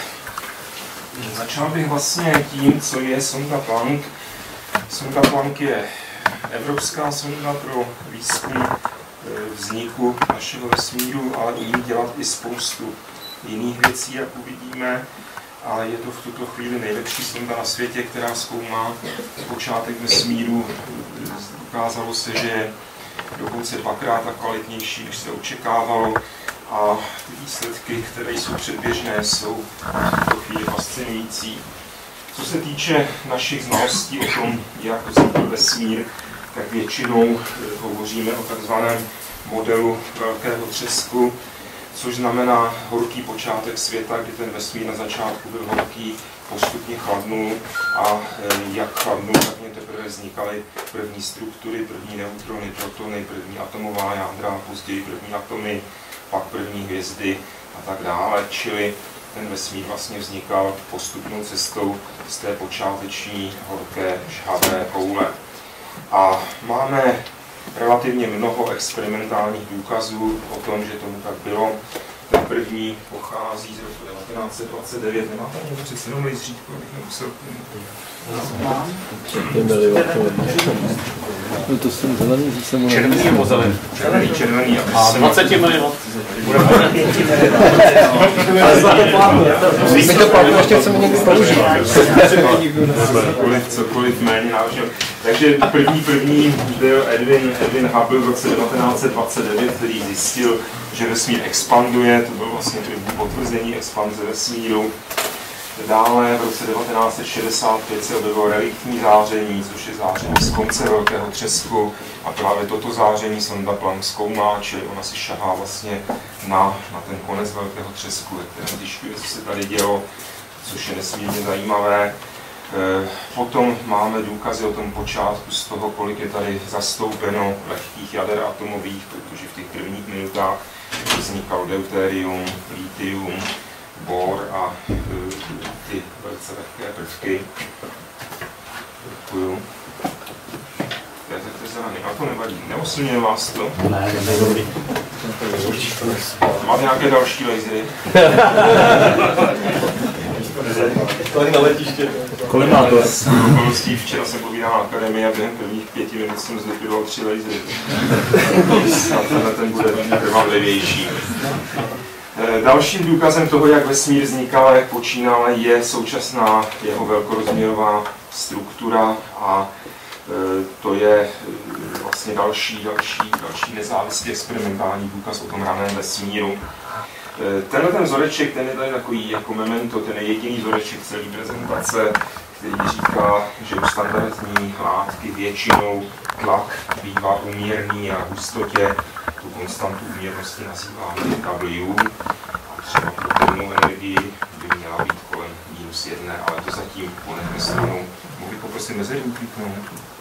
bych vlastně tím, co je sonda Planck. Sonda Planck je evropská sonda pro výzkum vzniku našeho vesmíru, ale umí dělat i spoustu jiných věcí, jak uvidíme. A je to v tuto chvíli nejlepší sonda na světě, která zkoumá počátek vesmíru. Ukázalo se, že je dokonce dvakrát tak kvalitnější, než se očekávalo. A ty výsledky, které jsou předběžné, jsou v tuto chvíli fascinující. Co se týče našich znalostí o tom, jak vznikl vesmír, tak většinou hovoříme o takzvaném modelu velkého třesku, což znamená horký počátek světa, kdy ten vesmír na začátku byl horký, postupně chladnul a jak chladnul, tak mě teprve vznikaly první struktury, první neutrony, protony, první atomová jádra, později první atomy, pak první hvězdy a tak dále. Čili ten vesmír vlastně vznikal postupnou cestou z té počáteční horké žhavé koule. A máme relativně mnoho experimentálních důkazů o tom, že tomu tak bylo. Ten první pochází z roku 1929. Nemáte někdo přece jenom lístřítko, abych nemusel... To jsem zelený, že jsem... Červený nebo zelený? Červený. A 20 ml. My to plánu ještě chceme někdy použít. Cokoliv méně náročně. Takže první byl Edwin Hubble v roce 1929, který zjistil, že vesmír expanduje. To bylo vlastně první potvrzení expanze vesmíru. Dále v roce 1965 se objevilo reliktní záření, což je záření z konce velkého třesku. A právě toto záření sonda Planck zkoumá, čili ona si šahá vlastně na ten konec velkého třesku, ve kterém zjišťuje, co se tady dělo, což je nesmírně zajímavé. Potom máme důkazy o tom počátku z toho, kolik je tady zastoupeno lehkých jader atomových, protože v těch prvních minutách vznikalo deutérium, litium, bor a ty velice lehké prvky. Děkuju. To je zelený, a to nevadí. Neoslňuje vás to? Ne, dobrý. Mám nějaké další lasery? To je na letiště. Kolimátor. Včera jsem povídal na akademii a během prvních 5 minut jsem zlikvidoval 3 lasery. A ten bude trvanlivější. Dalším důkazem toho, jak vesmír vznikal a jak počínal, je současná jeho velkorozměrová struktura a to je vlastně další nezávislý experimentální důkaz o tom raném vesmíru. Tenhle ten vzoreček, ten je tady takový jako memento, ten je jediný vzoreček celé prezentace, který říká, že u standardní látky většinou tlak bývá úměrný a hustotě tu konstantu úměrnosti nazýváme W. A třeba pro plnou energii by měla být kolem -1, ale to zatím ponechme stranou. Mohu poprosím mezeru kliknout?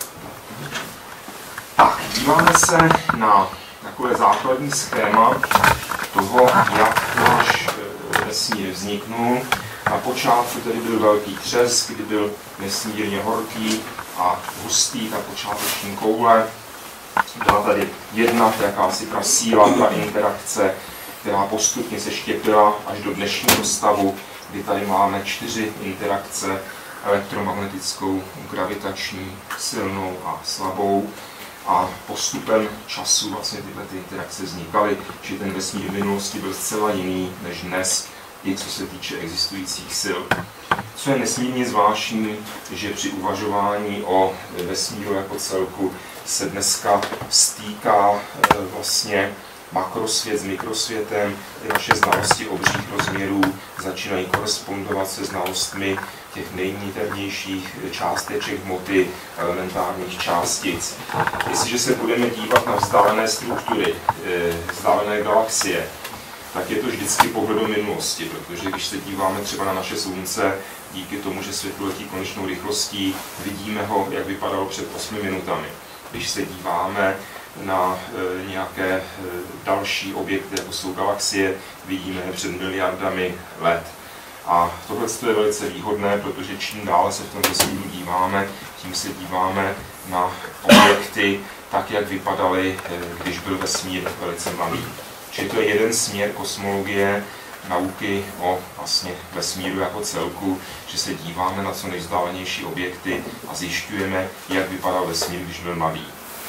Tak, díváme se na takové základní schéma toho, jak náš vesmír vzniknul. Na počátku tedy byl velký třesk, kdy byl nesmírně horký a hustý, ta počáteční koule. Byla tady jedna jakási ta síla, ta interakce, která postupně se štěpila až do dnešního stavu, kdy tady máme 4 interakce, elektromagnetickou, gravitační, silnou a slabou. A postupem času vlastně tyhle interakce vznikaly, že ten vesmír v minulosti byl zcela jiný než dnes, i co se týče existujících sil. Co je nesmírně zvláštní, že při uvažování o vesmíru jako celku se dneska stýká vlastně makrosvět s mikrosvětem, ty naše znalosti obřích rozměrů začínají korespondovat se znalostmi těch nejniternějších částeček hmoty, elementárních částic. Jestliže se budeme dívat na vzdálené struktury, vzdálené galaxie, tak je to vždycky pohled do minulosti, protože když se díváme třeba na naše slunce, díky tomu, že světlo letí konečnou rychlostí, vidíme ho, jak vypadalo před 8 minutami. Když se díváme na nějaké další objekty, jako jsou galaxie, vidíme je před miliardami let. A tohle je velice výhodné, protože čím dále se v tom vesmíru díváme, tím se díváme na objekty tak, jak vypadaly, když byl vesmír velice mladý. Čili to je jeden směr kosmologie, nauky o vlastně vesmíru jako celku, že se díváme na co nejvzdálenější objekty a zjišťujeme, jak vypadal vesmír, když byl mladý.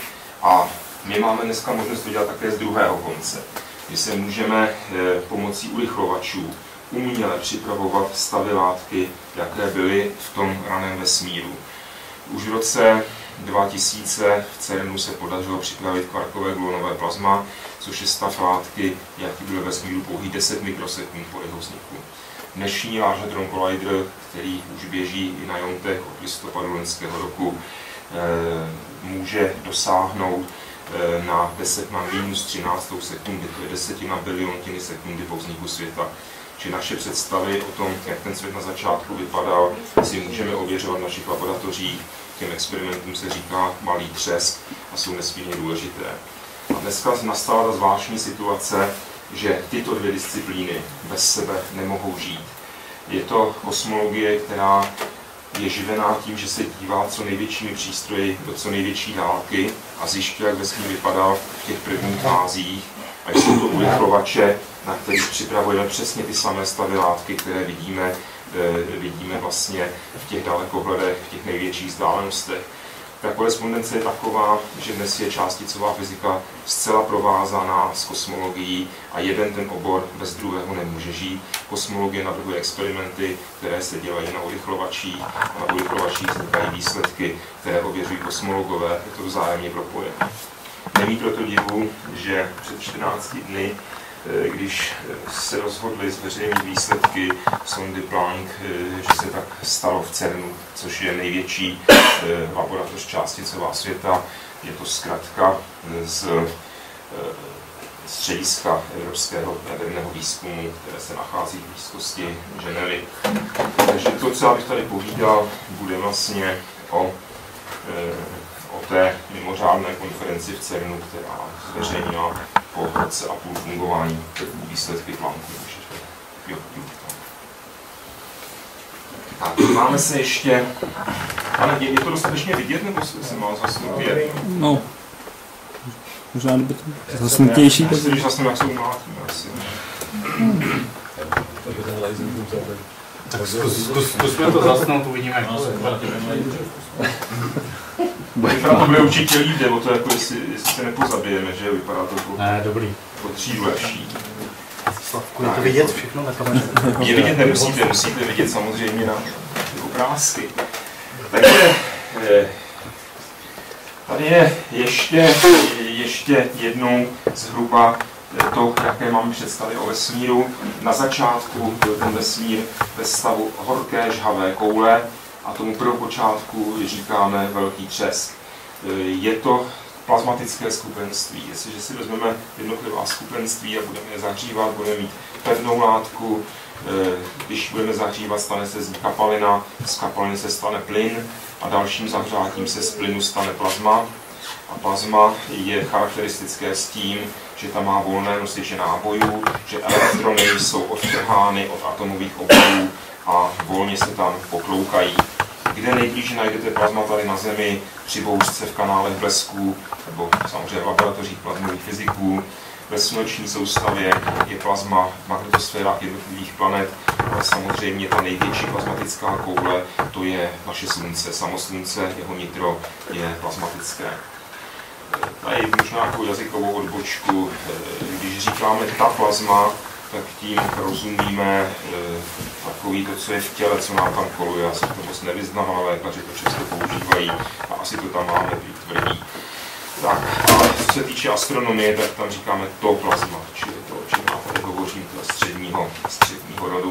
A my máme dneska možnost to dělat také z druhého konce, kdy se můžeme pomocí urychlovačů uměle připravovat stavy látky, jaké byly v tom raném vesmíru. Už v roce 2000 v CERNu se podařilo připravit kvarkové gluonové plazma, což je stav látky, jaký byl ve vesmíru pouhých 10 mikrosekund po jeho vzniku. Dnešní Large Hadron Collider, který už běží i na jontech od listopadu loňského roku, může dosáhnout na 10 na minus 13 sekundy, to je 10 na biliontiny sekundy po vzniku světa. Či naše představy o tom, jak ten svět na začátku vypadal, si můžeme ověřovat v našich laboratořích. Těm experimentům se říká malý třesk a jsou nesmírně důležité. A dneska nastala ta zvláštní situace, že tyto dvě disciplíny bez sebe nemohou žít. Je to kosmologie, která je živená tím, že se dívá co největšími přístroji do co největší dálky a zjišťuje, jak vesmír vypadal v těch prvních fázích. A jsou to urychlovače, na kterých připravujeme přesně ty samé stavy látky, které vidíme vlastně v těch dalekohledech, v těch největších vzdálenostech. Ta korespondence je taková, že dnes je částicová fyzika zcela provázaná s kosmologií a jeden ten obor bez druhého nemůže žít. Kosmologie navrhuje experimenty, které se dělají na urychlovačích a na urychlovačích vznikají výsledky, které ověřují kosmologové, je to vzájemně propojené. Není proto divu, že před 14 dny, když se rozhodli zveřejnit výsledky sondy Planck, že se tak stalo v CERNu, což je největší laboratoř částicová světa. Je to zkratka z střediska Evropského jaderného výzkumu, které se nachází v blízkosti Ženevy. Takže to, co já bych tady povídal, bude vlastně o té mimořádné konferenci v CERNu, která zveřejnila po roce a půl fungování výsledky Plancku. Tak, máme se ještě... Ale je to dostatečně vidět, nebo se má zasnutě? No, možná by to zasnutnější. Když zasnu, jak se umlátíme asi. Tak zkusme to zasnout, uvidíme, jak to Vypadá to bude určitě líp, nebo to jako jestli se nepozabijeme, že vypadá to ne, dobrý. po třídu lepší. Je to vidět všechno na kameře? Je vidět nemusíte, musíte vidět samozřejmě na ty obrázky. Takže tady je ještě jednou zhruba to, jaké mám představy o vesmíru. Na začátku byl ten vesmír ve stavu horké žhavé koule a tomu prvopočátku říkáme velký třesk. Je to plazmatické skupenství. Jestliže si vezmeme jednotlivá skupenství a budeme je zahřívat, budeme mít pevnou látku, když budeme zahřívat, stane se z ní kapalina, z kapaliny se stane plyn a dalším zahřátím se z plynu stane plazma. A plazma je charakteristické s tím, že tam má volné nosiče nábojů, že elektrony jsou odtrhány od atomových obalů a volně se tam pokloukají. Kde nejblíže najdete plazma tady na Zemi, při bouřce v kanálech blesků, nebo samozřejmě v laboratořích plazmových fyziků. Ve sluneční soustavě je plazma v magnetosférách jednotlivých planet, ale samozřejmě ta největší plazmatická koule, to je naše Slunce. Samo Slunce, jeho nitro je plazmatické. Tady možná jako jazykovou odbočku, když říkáme ta plazma, tak tím rozumíme takový to, co je v těle, co nám tam koluje. Já se to moc nevyznám, ale lékaři to často používají a asi to tam máme, tvrdí. Tak, a co se týče astronomie, tak tam říkáme to plazma, čili to, o čem já tady hovořím, to středního rodu.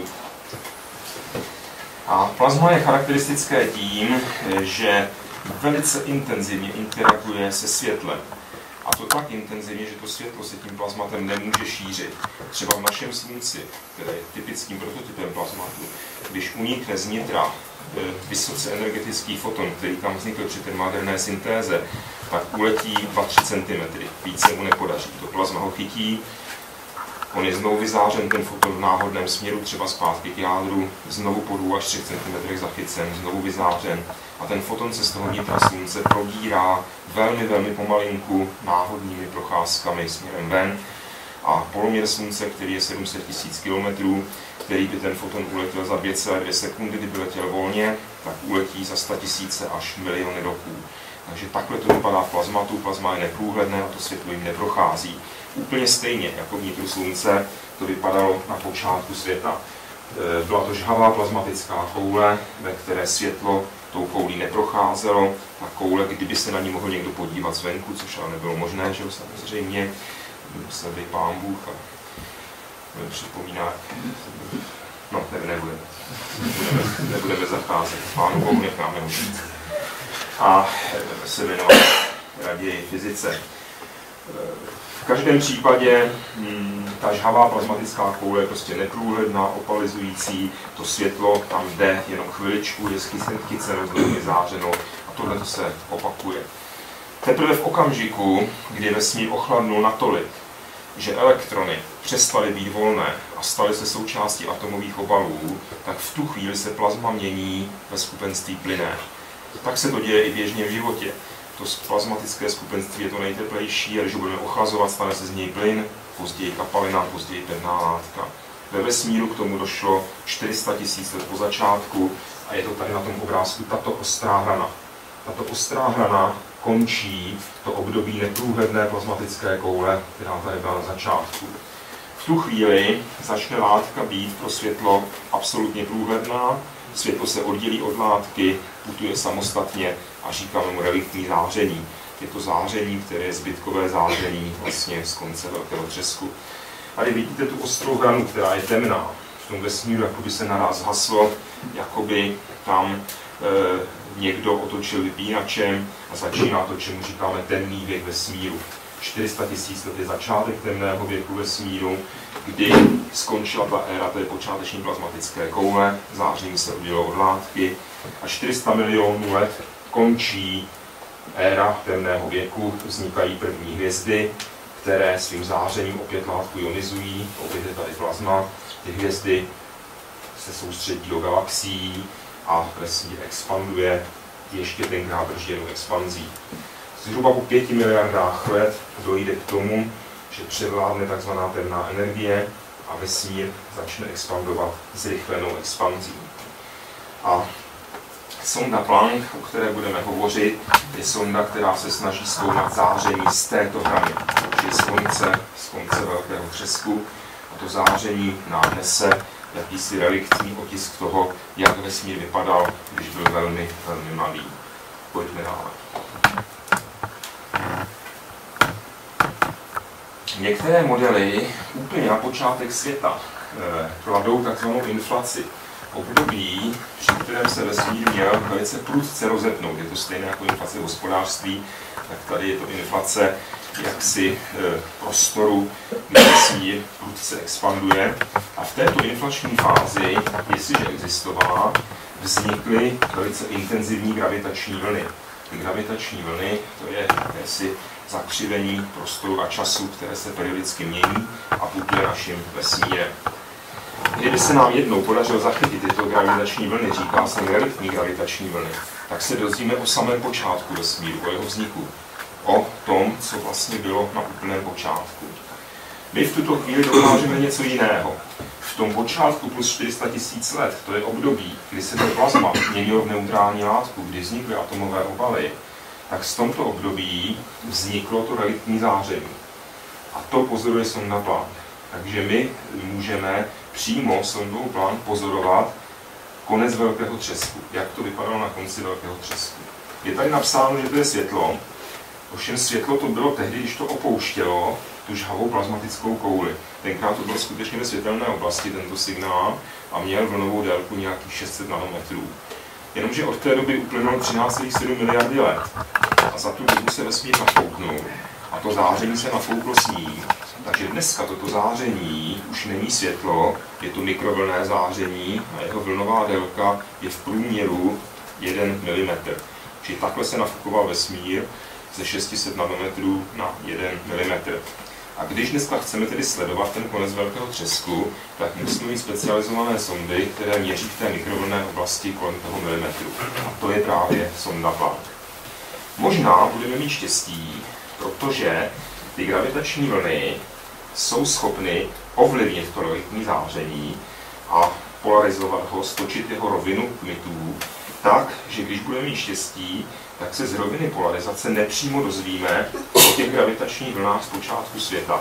A plazma je charakteristické tím, že velice intenzivně interaguje se světlem. A to tak intenzivně, že to světlo se tím plazmatem nemůže šířit. Třeba v našem Slunci, které je typickým prototypem plazmatu, když unikne z nitra vysoce energetický foton, který tam vznikl při termojaderné syntéze, tak uletí 2-3 cm. Více mu nepodaří. To plazma ho chytí, on je znovu vyzářen, ten foton v náhodném směru, třeba zpátky k jádru, znovu po 2 až 3 cm zachycen, znovu vyzářen. A ten foton se z toho nitra Slunce prodírá velmi pomalinku náhodnými procházkami směrem ven. A poloměr Slunce, který je 700 000 km, který by ten foton uletěl za 2,2 sekundy, kdyby letěl volně, tak uletí za 100 000 až miliony roků. Takže takhle to vypadá v plazmatu, plazma je neprůhledné a to světlo jim neprochází. Úplně stejně jako v nitru Slunce to vypadalo na počátku světa. Byla to žhavá plazmatická koule, ve které světlo tou koulí neprocházelo. Ta koule, kdyby se na ní mohl někdo podívat zvenku, což ale nebylo možné, že samozřejmě, musel být Pán Bůh a připomíná, no nebudeme zacházet, Pánu Bohu necháme ho žít. A se věnovat raději fyzice. V každém případě ta žhavá plazmatická koule je prostě neprůhledná, opalizující, to světlo tam jde jenom chviličku, je schyceno, znovu vyzářeno a tohle se opakuje. Teprve v okamžiku, kdy vesmír ochladnul natolik, že elektrony přestaly být volné a staly se součástí atomových obalů, tak v tu chvíli se plazma mění ve skupenství plynné. Tak se to děje i běžně v životě. To plazmatické skupenství je to nejteplejší a když ho budeme ochlazovat, stane se z něj plyn, později kapalina, později pevná látka. Ve vesmíru k tomu došlo 400 000 let po začátku a je to tady na tom obrázku tato ostrá hrana. Tato ostrá hrana končí to období neprůhledné plazmatické koule, která tady byla na začátku. V tu chvíli začne látka být pro světlo absolutně průhledná, světlo se oddělí od látky, putuje samostatně a říkáme mu reliktní záření. Je to záření, které je zbytkové záření vlastně z konce velkého třesku. Tady vidíte tu ostrou hranu, která je temná. V tom vesmíru jakoby se naraz zhaslo, jakoby tam někdo otočil vypínačem a začíná to, čemu říkáme temný věk vesmíru. 400 000 let je začátek temného věku vesmíru, kdy skončila ta éra té počáteční plazmatické koule, záření se oddělilo od látky a 400 milionů let končí éra temného věku, vznikají první hvězdy, které svým zářením opět látku ionizují, opět je tady plazma, ty hvězdy se soustředí do galaxií a vesmír expanduje ještě tenkrát bržděnou expanzí. Zhruba po 5 miliardách let dojde k tomu, že převládne tzv. Temná energie a vesmír začne expandovat zrychlenou expanzí. A sonda Planck, o které budeme hovořit, je sonda, která se snaží zkoumat záření z této hrany, čili z konce velkého třesku. A A to záření nám nese jakýsi reliktní otisk toho, jak vesmír vypadal, když byl velmi, velmi malý. Pojďme dále. Některé modely úplně na počátek světa kladou takzvanou inflaci. Období, při kterém se vesmír měl velice prudce rozepnout. Je to stejné jako inflace v hospodářství, tak tady je to inflace jaksi prostoru, kde vesmír prudce expanduje. A v této inflační fázi, jestliže existovala, vznikly velice intenzivní gravitační vlny. Ty gravitační vlny, to je jakési zakřivení prostoru a času, které se periodicky mění a putuje naším vesmírem. Kdyby se nám jednou podařilo zachytit tyto gravitační vlny, říká se reliktní gravitační vlny, tak se dozvíme o samém počátku vesmíru, o jeho vzniku. O tom, co vlastně bylo na úplném počátku. My v tuto chvíli dokážeme něco jiného. V tom počátku plus 400 000 let, to je období, kdy se to plazma měnilo v neutrální látku, kdy vznikly atomové obaly, tak z tomto období vzniklo to reliktní záření. A to pozoruje sonda Planck. Takže my můžeme přímo sondou Planck pozorovat konec velkého třesku. Jak to vypadalo na konci velkého třesku. Je tady napsáno, že to je světlo. Ovšem světlo to bylo tehdy, když to opouštělo tu žhavou plazmatickou kouli. Tenkrát to bylo skutečně ve světelné oblasti, tento signál, a měl vlnovou délku nějakých 600 nanometrů. Jenomže od té doby uplynulo 13,7 miliardy let. A za tu dobu se vesmír nafouknul. A to záření se nafouklo s ním. Takže dneska toto záření už není světlo, je to mikrovlnné záření a jeho vlnová délka je v průměru 1 mm. Čili takhle se nafukoval vesmír ze 600 nanometrů na 1 mm. A když dneska chceme tedy sledovat ten konec velkého třesku, tak musíme mít specializované sondy, které měří v té mikrovlnné oblasti kolem toho milimetru. A to je právě sonda Planck. Možná budeme mít štěstí, protože ty gravitační vlny jsou schopny ovlivnit to reliktní záření a polarizovat ho, stočit jeho rovinu kmitů, tak, že když budeme mít štěstí, tak se z roviny polarizace nepřímo dozvíme o těch gravitačních vlnách z počátku světa.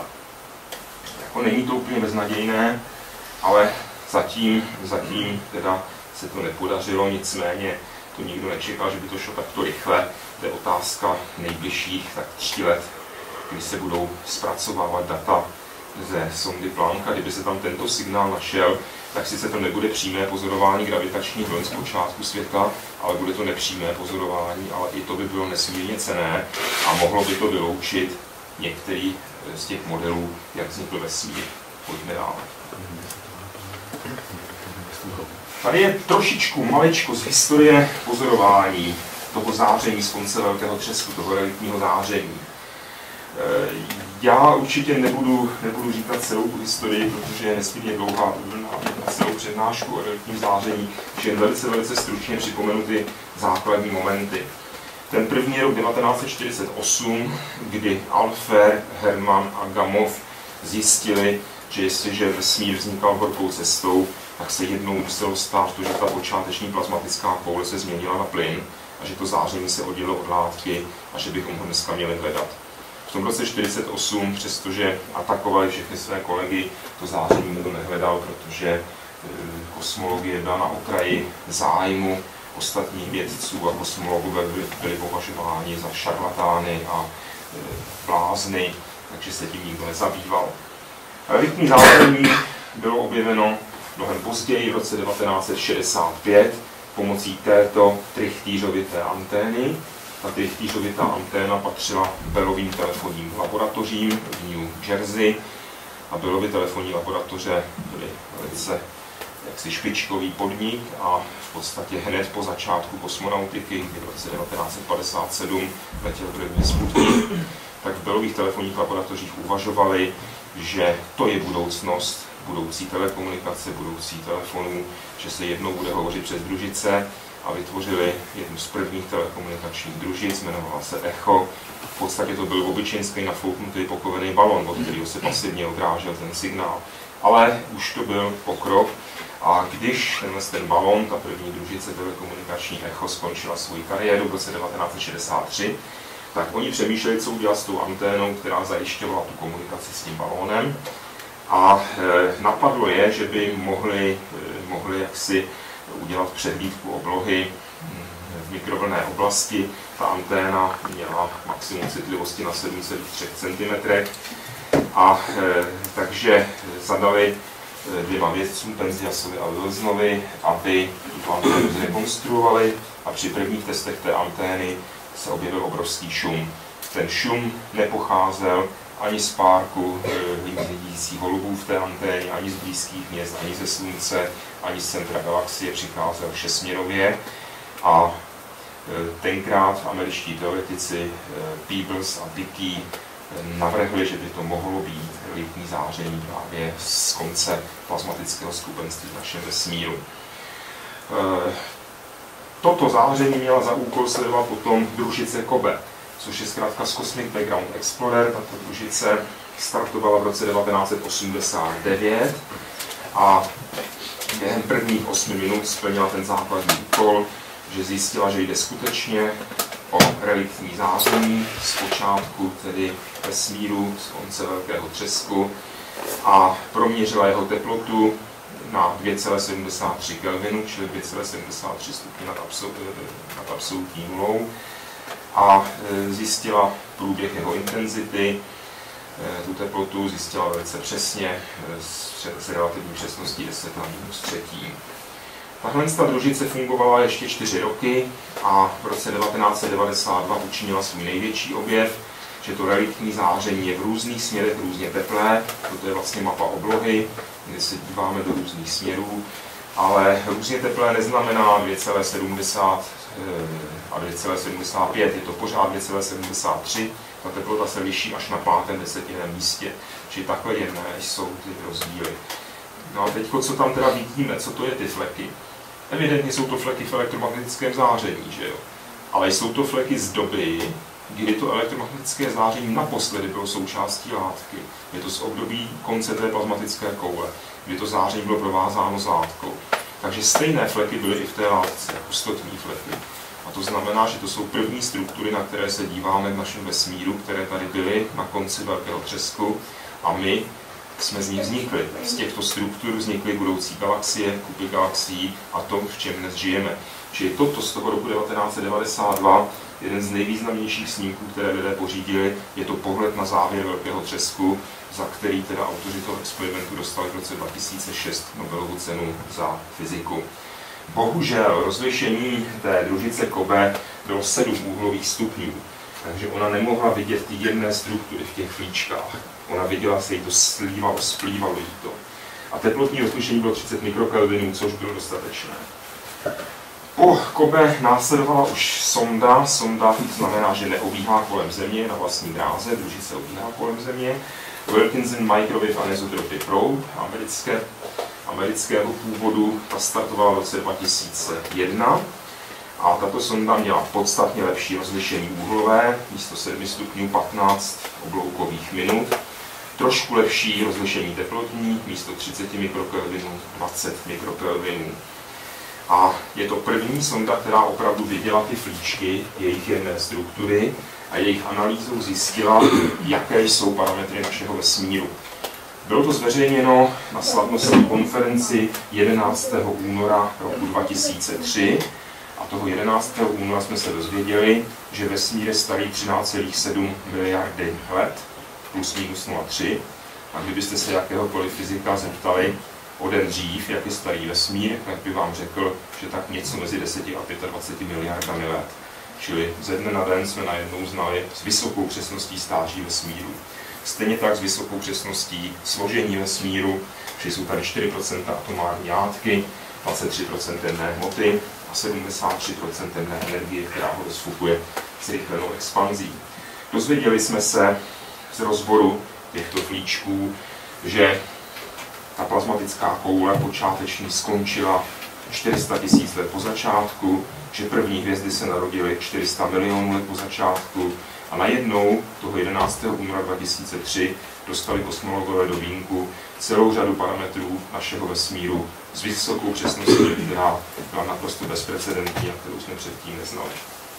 Jako není to úplně beznadějné, ale zatím teda se to nepodařilo, nicméně to nikdo nečekal, že by to šlo takto rychle. To je otázka nejbližších tak 3 let, kdy se budou zpracovávat data ze sondy Planck. Kdyby se tam tento signál našel, tak sice to nebude přímé pozorování gravitačních vln z počátku světa, ale bude to nepřímé pozorování, ale i to by bylo nesmírně cenné a mohlo by to vyloučit některý z těch modelů, jak vznikl vesmír. Pojďme dále. Tady je trošičku maličko z historie pozorování toho záření z konce velkého třesku, toho reliktního záření. Já určitě nebudu říkat celou tu historii, protože je nesmírně dlouhá, na celou přednášku o reliktním záření, že jen velice stručně připomenu ty základní momenty. Ten první rok 1948, kdy Alpher, Hermann a Gamow zjistili, že jestliže vesmír vznikal horkou cestou, tak se jednou muselo stát to, že ta počáteční plazmatická koule se změnila na plyn a že to záření se oddělilo od látky a že bychom ho dneska měli hledat. V tom roce 1948, přestože atakovali všechny své kolegy, to záření nikdo nehledal, protože kosmologie byla na okraji zájmu ostatních vědců a kosmologů byli považováni za šarlatány a blázny, takže se tím nikdo nezabýval. Reliktní záření bylo objeveno mnohem později, v roce 1965, pomocí této trichtýřovité antény. Ta trichtýřovitá anténa patřila Bellovým telefonním laboratořím v New Jersey a Bellovy telefonní laboratoře byly velice jaksi špičkový podnik a v podstatě hned po začátku kosmonautiky, kdy v roce 1957 letěl první Sputnik, tak v Bellových telefonních laboratořích uvažovali, že to je budoucnost, budoucí telekomunikace, budoucí telefonů, že se jednou bude hovořit přes družice a vytvořili jednu z prvních telekomunikačních družic, jmenovala se Echo. V podstatě to byl obyčejný nafouknutý pokovený balon, od kterého se pasivně odrážel ten signál. Ale už to byl pokrok a když ten balon, ta první družice telekomunikační Echo, skončila svou kariéru v roce 1963, tak oni přemýšleli, co udělat s tou anténou, která zajišťovala tu komunikaci s tím balónem. A napadlo je, že by mohli jaksi udělat přehlídku oblohy v mikrovlnné oblasti. Ta anténa měla maximum citlivosti na 7,3 cm. A takže zadali 2 vědcům, Penziasovi a Wilsonovi, aby tuto anténu zrekonstruovali, a při prvních testech té antény se objevil obrovský šum. Ten šum nepocházel ani z párku hnízdících holubů v té anténě, ani z blízkých měst, ani ze Slunce, ani z centra galaxie, přicházel všesměrově. A tenkrát američtí teoretici Peebles a Dickey navrhli, že by to mohlo být reliktní záření právě z konce plazmatického skupenství v našem vesmíru. Toto záření měla za úkol sledovat potom družice COBE, což je zkrátka z Cosmic Background Explorer. Tato družice startovala v roce 1989 a během prvních 8 minut splnila ten základní úkol, že zjistila, že jde skutečně o reliktní záření z počátku tedy vesmíru, z konce velkého třesku, a proměřila jeho teplotu na 2,73 Kelvinu, čili 2,73 stupňů nad absolutní nulou, a zjistila průběh jeho intenzity. Tu teplotu zjistila velice přesně s relativní přesností 10⁻³. Tahle družice fungovala ještě 4 roky a v roce 1992 učinila svůj největší objev, že to reliktní záření je v různých směrech různě teplé. Toto je vlastně mapa oblohy, kde se díváme do různých směrů, ale různě teplé neznamená 2,70 a 2,75, je to pořád 2,73. Ta teplota se liší až na 5. desetiném místě, čili takhle jemné jsou ty rozdíly. No a teď, co tam teda vidíme, co to je ty fleky? Evidentně jsou to fleky v elektromagnetickém záření, že jo? Ale jsou to fleky z doby, kdy to elektromagnetické záření naposledy bylo součástí látky. Je to z období konce té plazmatické koule, kdy to záření bylo provázáno s látkou. Takže stejné fleky byly i v té látce, hustotní fleky. A to znamená, že to jsou první struktury, na které se díváme v našem vesmíru, které tady byly na konci velkého třesku, a my jsme z nich vznikli. Z těchto struktur vznikly budoucí galaxie, kupy galaxií a to, v čem dnes žijeme. Čili toto z toho roku 1992, jeden z nejvýznamnějších snímků, které lidé pořídili, je to pohled na závěr velkého třesku, za který teda autoři toho experimentu dostali v roce 2006 Nobelovu cenu za fyziku. Bohužel rozlišení té družice COBE bylo 7 úhlových stupňů, takže ona nemohla vidět ty jedné struktury v těch flíčkách. Ona viděla, se jí to slívalo, splývalo jí to. A teplotní rozlišení bylo 30 mikrokelvinů, což bylo dostatečné. Po COBE následovala už sonda. Sonda to znamená, že neobíhá kolem Země na vlastní dráze, družice obíhá kolem Země. Wilkinson Microwave Anisotropy Probe, amerického původu, ta startovala v roce 2001. A tato sonda měla podstatně lepší rozlišení úhlové, místo 7 stupňů 15 obloukových minut. Trošku lepší rozlišení teplotní, místo 30 mikrokelvinů 20 mikrokelvinů. A je to první sonda, která opravdu viděla ty flíčky, jejich jemné struktury, a jejich analýzou zjistila, jaké jsou parametry našeho vesmíru. Bylo to zveřejněno na slavnostní konferenci 11. února roku 2003. A toho 11. února jsme se dozvěděli, že vesmír je starý 13,7 miliardy let, plus minus 0,3. A kdybyste se jakéhokoliv fyzika zeptali o den dřív, jak je starý vesmír, tak by vám řekl, že tak něco mezi 10 a 25 miliardami let. Čili ze dne na den jsme najednou znali s vysokou přesností stáří vesmíru. Stejně tak s vysokou přesností složení vesmíru, že jsou tady 4% atomární látky, 23% temné hmoty a 73% temné energie, která ho rozfukuje zrychlenou expanzí. Dozvěděli jsme se z rozboru těchto flíčků, že ta plazmatická koule počáteční skončila 400 000 let po začátku, že první hvězdy se narodily 400 milionů let po začátku a najednou toho 11. února 2003 dostali kosmologové do vínku celou řadu parametrů našeho vesmíru s vysokou přesností, která byla naprosto bezprecedentní a kterou jsme předtím neznali.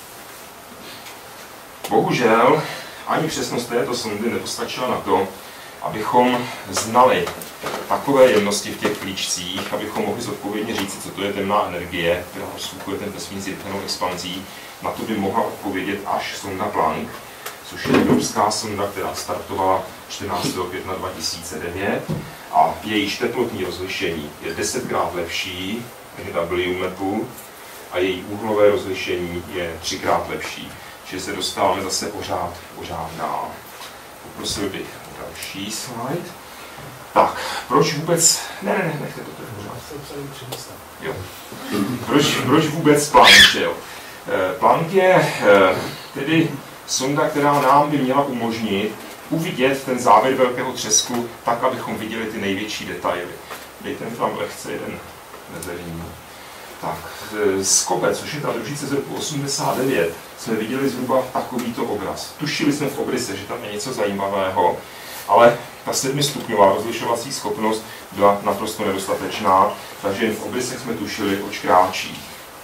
Bohužel ani přesnost této sondy nepostačila na to, abychom znali takové jemnosti v těch klíčcích, abychom mohli zodpovědně říct, co to je temná energie, která rozfukuje ten vesmír s jednotnou expanzí. Na to by mohla odpovědět až sonda Planck, což je evropská sonda, která startovala 14. května 2009 a její teplotní rozlišení je 10krát lepší než WMAPu a její úhlové rozlišení je 3krát lepší. Čili se dostáváme zase pořád dál. Poprosil bych o další slide. Tak, proč vůbec... Nechte to pořád. Jo. Proč vůbec Planck, jo? Planck je tedy sonda, která nám by měla umožnit uvidět ten závěr velkého třesku tak, abychom viděli ty největší detaily. Dejte mi tam lehce jeden mezerní. Tak, z Kobe, což je ta družice z roku 89, jsme viděli zhruba takovýto obraz. Tušili jsme v obrysech, že tam je něco zajímavého, ale ta 7stupňová rozlišovací schopnost byla naprosto nedostatečná, takže jen v obrysech jsme tušili, oč kráčí.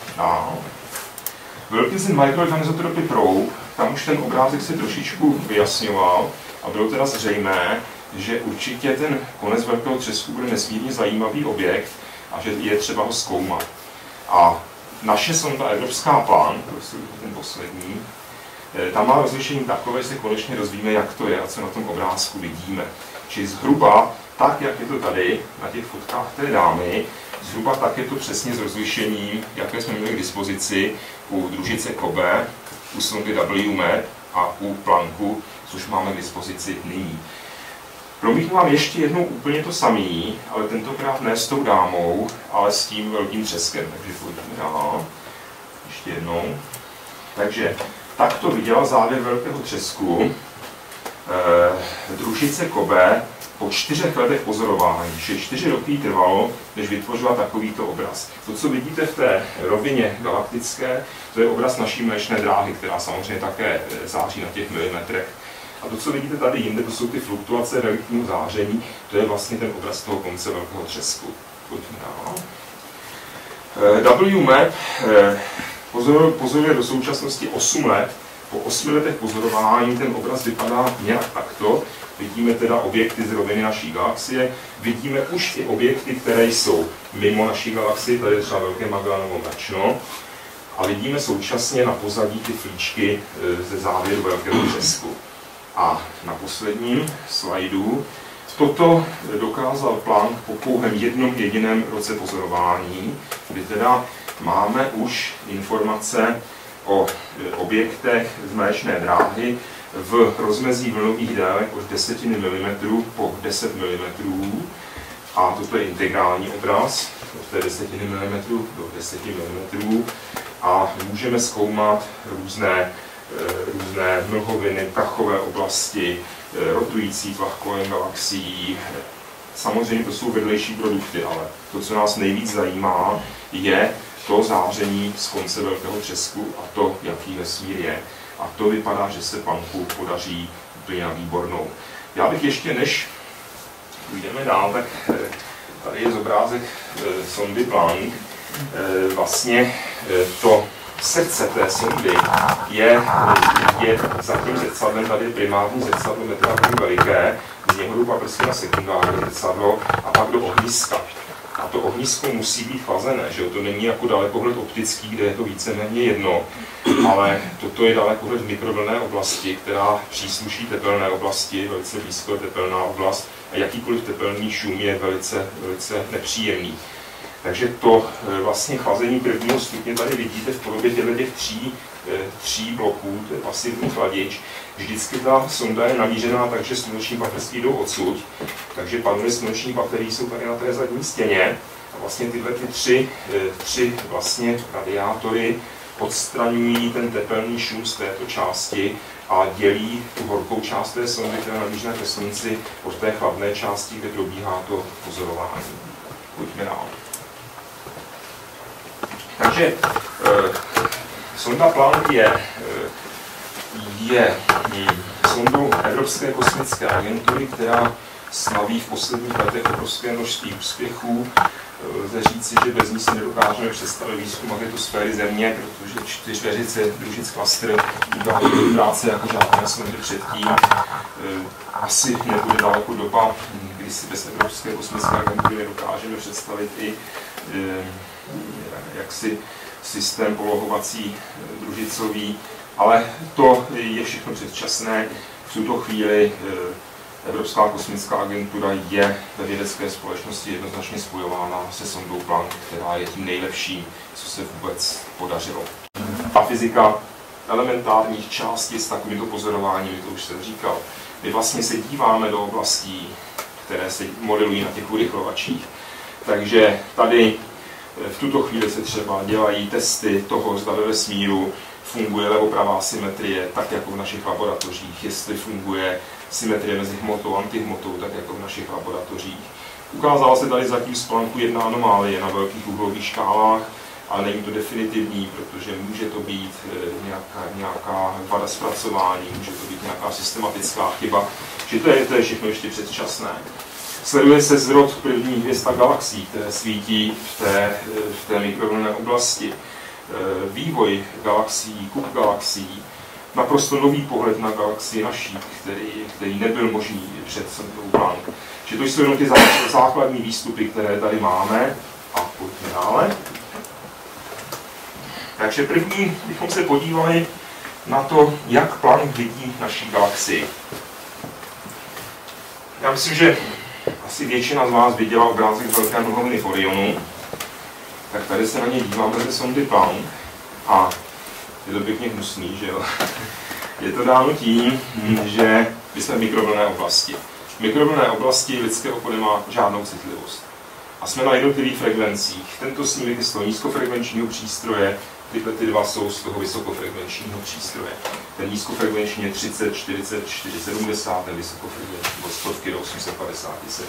Wilkinson Microorganisotropy Probe, tam už ten obrázek se trošičku vyjasňoval a bylo teda zřejmé, že určitě ten konec velkého třesku bude nesmírně zajímavý objekt a že je třeba ho zkoumat. A naše sonda Evropská Planck, prosím ten poslední, tam má rozlišení takové, že se konečně dozvíme, jak to je a co na tom obrázku vidíme. Čili zhruba tak, jak je to tady na těch fotkách té dámy, zhruba tak je to přesně s rozlišením, jaké jsme měli k dispozici u družice Kobe, u sondy WMAP a u Plancku, což máme k dispozici nyní. Promítnu vám ještě jednou úplně to samý, ale tentokrát ne s tou dámou, ale s tím velkým třeskem. Takže pojďme dál. Ještě jednou. Takže takto viděla závěr velkého třesku družice Kobe po 4 letech pozorování. 4 roky trvalo, než vytvořila takovýto obraz. To, co vidíte v té rovině galaktické, to je obraz naší Mléčné dráhy, která samozřejmě také září na těch milimetrech. A to, co vidíte tady jinde, to jsou ty fluktuace reliktního záření, to je vlastně ten obraz toho konce velkého třesku. Pojďme dál. WMAP pozoruje do současnosti 8 let. Po 8 letech pozorování ten obraz vypadá nějak takto. Vidíme teda objekty z roviny naší galaxie, vidíme už i objekty, které jsou mimo naší galaxii, tady je třeba Velké Magellánovo mračno, a vidíme současně na pozadí ty flíčky ze závěru velkého třesku. A na posledním slajdu toto dokázal Planck po pouhém jednom jediném roce pozorování, kdy teda máme už informace o objektech z Mléčné dráhy v rozmezí vlnových délek od 10 mm po 10 mm. A toto je integrální obraz od té 10 mm do 10 mm. A můžeme zkoumat různé mlhoviny, prachové oblasti, rotující tlak kolem galaxií. Samozřejmě to jsou vedlejší produkty, ale to, co nás nejvíc zajímá, je to záření z konce velkého třesku a to, jaký vesmír je. A to vypadá, že se Plancku podaří úplně na výbornou. Já bych ještě, než půjdeme dál, tak tady je obrázek sondy Planck. Vlastně to srdce té sondy je za tím zrcadlem, tady je primární zrcadlo metra veliké, z něho jdu pak prostě na sekundární zrcadlo a pak do ohniska. A to ohnisko musí být chlazené, že jo? To není jako dalekohled optický, kde je to víceméně jedno, ale toto je dalekohled v mikrovlnné oblasti, která přísluší tepelné oblasti, velice blízko tepelná oblast a jakýkoliv tepelný šum je velice nepříjemný. Takže to vlastně chlazení prvního stupně tady vidíte v podobě těch tří bloků, to je pasivní chladič. Vždycky ta sonda je namířená tak, že sluneční baterství jdou odsud, takže panely slunečních baterií jsou tady na té zadní stěně a vlastně tyhle tři vlastně radiátory odstraňují ten tepelný šum z této části a dělí tu horkou část té sondy, která je namířená ke slunci, od té chladné části, kde probíhá to pozorování. Pojďme dál. Takže sonda Planck je sondou Evropské kosmické agentury, která slaví v posledních letech obrovské množství úspěchů. Lze říci, že bez ní si nedokážeme představit výzkum magnetosféry Země, protože čtyřveřice družic klastr udělá práce jako žádné sondy předtím. Asi nebude daleko doba, kdy si bez Evropské kosmické agentury nedokážeme představit i jaksi systém polohovací družicový, ale to je všechno předčasné. V tuto chvíli Evropská kosmická agentura je ve vědecké společnosti jednoznačně spojována se sondou Planck, která je tím nejlepším, co se vůbec podařilo. Ta fyzika elementárních částic s takovýmto pozorováním, to už jsem říkal, my vlastně se díváme do oblastí, které se modelují na těch urychlovačích. Takže tady v tuto chvíli se třeba dělají testy toho, zda ve vesmíru funguje levopravá symetrie, tak jako v našich laboratořích, jestli funguje symetrie mezi hmotou a antihmotou, tak jako v našich laboratořích. Ukázala se tady zatím z Plancku jedna anomálie na velkých úhlových škálách, ale není to definitivní, protože může to být nějaká vada zpracování, může to být nějaká systematická chyba, že to je všechno ještě předčasné. Sleduje se zrod prvních hvězd a galaxií, které svítí v té mikrovlnné oblasti. Vývoj galaxií, kup galaxií, naprosto nový pohled na galaxii naší, který nebyl možný před sondou Planck. Že to jsou jenom ty základní výstupy, které tady máme. A pojďme dále. Takže první bychom se podívali na to, jak Planck vidí naší galaxii. Já myslím, že asi většina z vás viděla obrázek velké mlhoviny v Orionu. Tak tady se na ně díváme ze sondy Planck a je to pěkně hnusný, že jo? Je to dáno tím, že my jsme v mikrovlnné oblasti. V mikrovlnné oblasti lidské oko nemá žádnou citlivost. A jsme na jednotlivých frekvencích. Tento snímek je z toho nízkofrekvenčního přístroje, tyhle ty dva jsou z toho vysokofrekvenčního přístroje. Ten nízkofrekvenční je 30, 44, 70, ten vysokofrekvenční od 100 do 857.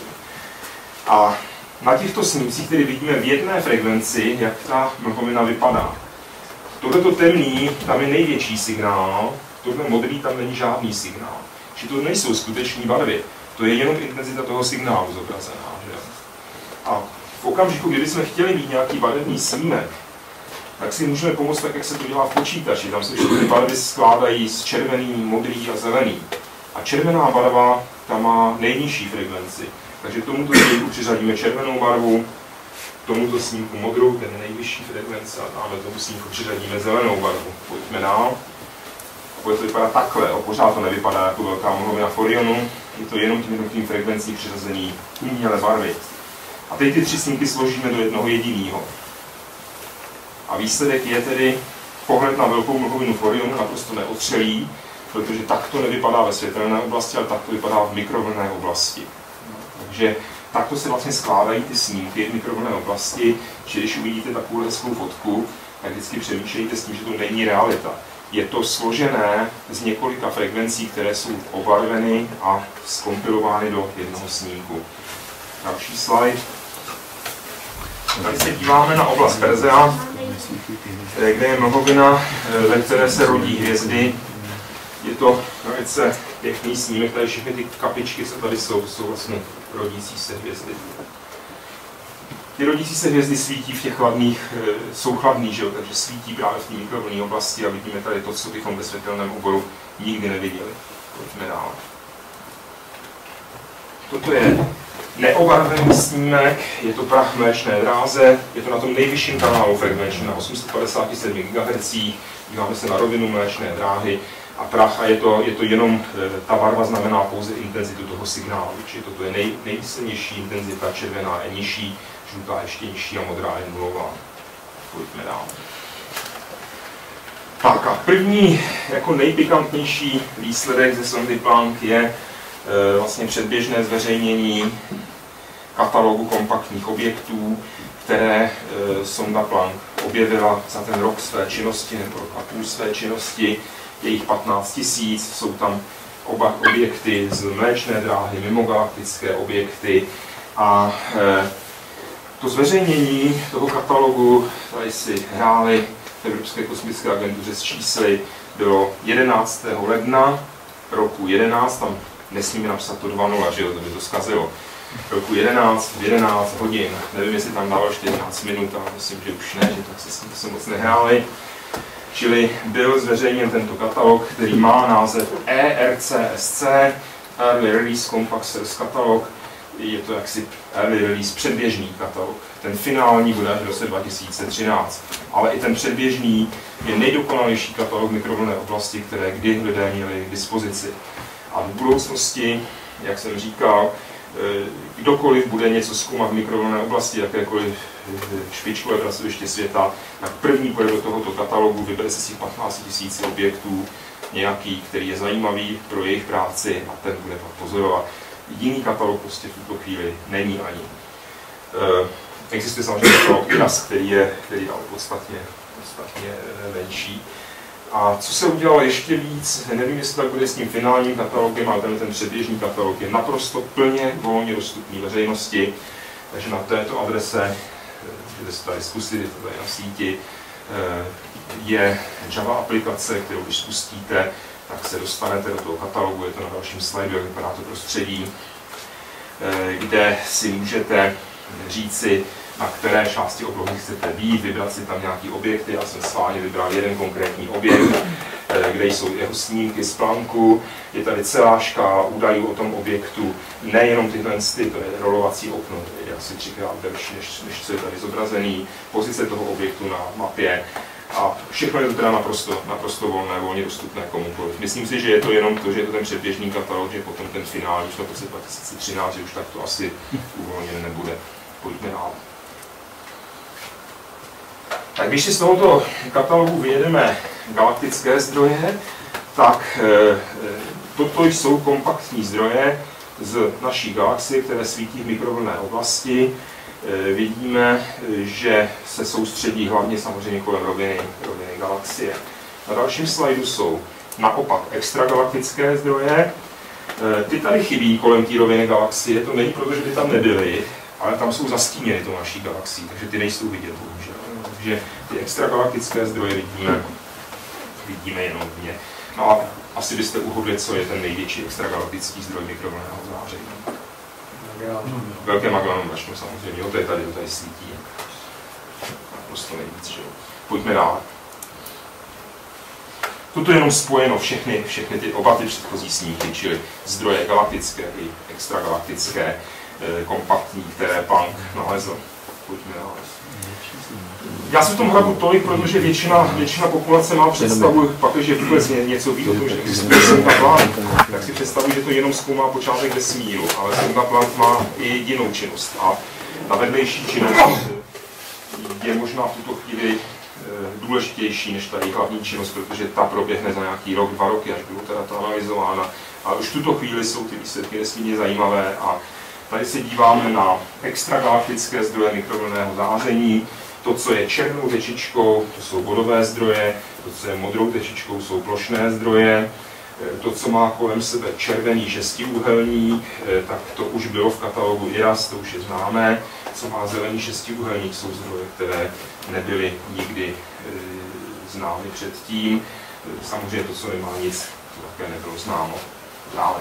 A na těchto snímcích tedy vidíme v jedné frekvenci, jak ta mlhovina vypadá. Tohleto temný, tam je největší signál, tohle modrý, tam není žádný signál. Že to nejsou skuteční barvy, to je jenom intenzita toho signálu zobrazená. Že? A v okamžiku, kdy bychom chtěli mít nějaký barevný snímek, tak si můžeme pomoct tak, jak se to dělá v počítači. Tam se všechny barvy skládají z červený, modrý a zelený. A červená barva, ta má nejnižší frekvenci. Takže k tomuto snímku přiřadíme červenou barvu, tomuto snímku modrou, ten je nejvyšší frekvence, a dáme tomu snímku přiřadíme zelenou barvu. Pojďme dál. A bude to vypadat takhle, pořád to nevypadá jako velká mlhovina v Orionu, je to jenom tím jednotlivým frekvencím přiřazený umělé barvy. A teď ty tři snímky složíme do jednoho jediného. A výsledek je tedy pohled na velkou mlhovinu v Orionu naprosto neotřelý, protože tak to nevypadá ve světelné oblasti, ale tak to vypadá v mikrovlnné oblasti. Takže takto se vlastně skládají ty snímky v mikrovlnné oblasti, že když uvidíte takovou hezkou fotku, tak vždycky přemýšlejte s tím, že to není realita. Je to složené z několika frekvencí, které jsou obarveny a zkompilovány do jednoho snímku. Další slide. Tady se díváme na oblast Persea, kde je mlhovina, ve které se rodí hvězdy. Je to velice pěkný snímek, tady všechny ty kapičky, co tady jsou vlastně rodící se hvězdy. Ty rodící se hvězdy svítí v těch chladných, jsou chladný, že jo? Takže svítí právě v té mikrovlnné oblasti a vidíme tady to, co bychom ve světelném oboru nikdy neviděli. Pojďme dál. Toto je neobarvený snímek, je to prach v Mléčné dráze, je to na tom nejvyšším kanálu frekvenčním, na 857 GHz, díváme se na rovinu Mléčné dráhy a prach, a je to jenom, ta barva znamená pouze intenzitu toho signálu, čili toto je nejsilnější intenzita, červená je nižší, žlutá ještě nižší a modrá je nulová. Pojďme dál. Tak a první, jako nejpikantnější výsledek ze sondy Planck je vlastně předběžné zveřejnění katalogu kompaktních objektů, které sonda Planck objevila za ten rok své činnosti nebo rok a půl své činnosti. Je jich 15 000, jsou tam oba objekty z Mléčné dráhy, mimogalaktické objekty. A to zveřejnění toho katalogu, tady si hráli v Evropské kosmické agentuře s čísly, bylo 11. ledna roku 11, tam nesmíme napsat to 2.0, že jo, to by to zkazilo. Roku 11 hodin, nevím, jestli tam dával 14 minut, ale myslím, že už ne, že tak se moc nehráli. Čili byl zveřejněn tento katalog, který má název ERCSC, Early Release Compact Source katalog. Je to jaksi Early Release předběžný katalog. Ten finální bude až v roce 2013. Ale i ten předběžný je nejdokonalejší katalog mikrovlnné oblasti, které kdy lidé měli k dispozici. A v budoucnosti, jak jsem říkal, kdokoliv bude něco zkoumat v mikrovlnné oblasti, jakékoliv špičkové pracoviště světa, tak první půjde do tohoto katalogu, vybere se si 15 000 objektů, nějaký, který je zajímavý pro jejich práci a ten bude pak pozorovat. Jiný katalog prostě v tuto chvíli není ani. Existuje samozřejmě katalog IRAS, který je podstatně menší. A co se udělalo ještě víc, nevím, jestli tak bude s tím finálním katalogem, ale ten předběžný katalog je naprosto plně volně dostupný veřejnosti. Takže na této adrese, kde se tady zkusit, je to tady na síti, je Java aplikace, kterou když spustíte, tak se dostanete do toho katalogu, je to na dalším slajdu, jak vypadá to prostředí, kde si můžete říci, na které části oblohy chcete být, vybrat si tam nějaký objekty. Já jsem schválně vybral jeden konkrétní objekt, kde jsou jeho snímky z plánku. Je tady celá škála údajů o tom objektu, nejenom tyhle, to je rolovací okno, je asi 3x delší, než co je tady zobrazený, pozice toho objektu na mapě. A všechno je to teda naprosto volné, volně dostupné komukoliv. Myslím si, že je to jenom to, že je to ten předběžný katalog, že potom ten finální, už na roce 2013, že už tak to asi uvolněné nebude. Pojďme dál. Tak když si z tohoto katalogu vyjedeme galaktické zdroje, tak toto jsou kompaktní zdroje z naší galaxie, které svítí v mikrovlnné oblasti. Vidíme, že se soustředí hlavně samozřejmě kolem roviny galaxie. Na dalším slajdu jsou naopak extragalaktické zdroje. Ty tady chybí kolem té roviny galaxie, to není proto, že by tam nebyly, ale tam jsou zastíněny tou naší galaxií, takže ty nejsou vidět, bohužel. Takže ty extragalaktické zdroje vidíme jenom v ně. No a asi byste uhodli, co je ten největší extragalaktický zdroj mikrovlnného záření. Velké Magellanovy mračno samozřejmě, to je tady svítí. Prostě nejvíc, že jo. Pojďme dál. Toto je jenom spojeno všechny oba ty předchozí snímky, čili zdroje galaktické i extragalaktické, kompaktní, které Planck nalezl. Pojďme dál. Já jsem v tom hrabu tolik, protože většina populace má představu, pakliže vůbec něco ví o tom, že existuje sonda Planck, tak si představuji, že to jenom zkoumá počátek vesmíru, ale sonda Planck má i jinou činnost. A ta vedlejší činnost je možná v tuto chvíli důležitější než ta hlavní činnost, protože ta proběhne za nějaký rok, 2 roky, až bylo teda ta analyzována. Ale už v tuto chvíli jsou ty výsledky nesmírně zajímavé a tady se díváme na extragalaktické zdroje mikrovlnného záření. To, co je černou tečičkou, to jsou vodové zdroje, to, co je modrou tečičkou, jsou plošné zdroje. To, co má kolem sebe červený šestiúhelník, tak to už bylo v katalogu IRAS, to už je známé. Co má zelený šestiúhelník, jsou zdroje, které nebyly nikdy známy předtím. Samozřejmě to, co nemá nic, to také nebylo známo. Dále.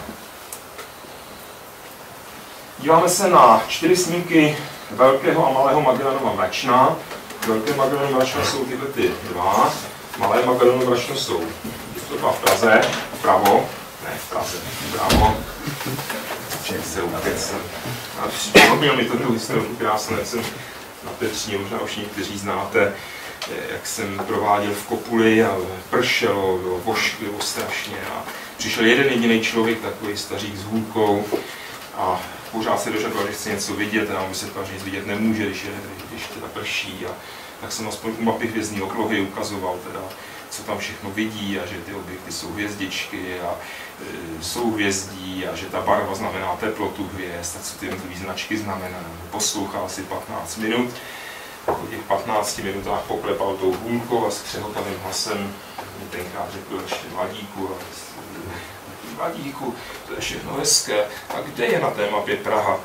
Díváme se na 4 snímky velkého a malého Magellanova mračna. Velké Magellanova mračna jsou tyhle ty 2, malé Magellanova mračna jsou tyto 2 v Praze, vpravo, ne v Praze, vpravo. Však se ukecem. A připomněl mi to tu historiku krásnou, jak jsem na Petříně, možná už někteří znáte, jak jsem prováděl v Kopuli a pršelo, bylo vošklivo strašně a přišel jeden jediný člověk, takový stařík s hůlkou a pořád se dožadoval, že chce něco vidět a on vysvětloval, že nic vidět nemůže, když teda prší. A tak jsem aspoň u mapy hvězdní oblohy ukazoval, teda, co tam všechno vidí a že ty objekty jsou hvězdičky a jsou hvězdí a že ta barva znamená teplotu hvězd a co ty jednotlivé značky znamenají. Poslouchal si 15 minut, po těch 15 minutách poklepal tou hůlkou a s křehotavým hlasem mi tenkrát řekl ještě Vladíku, Vladíku, to je všechno hezké. A kde je na té mapě Praha?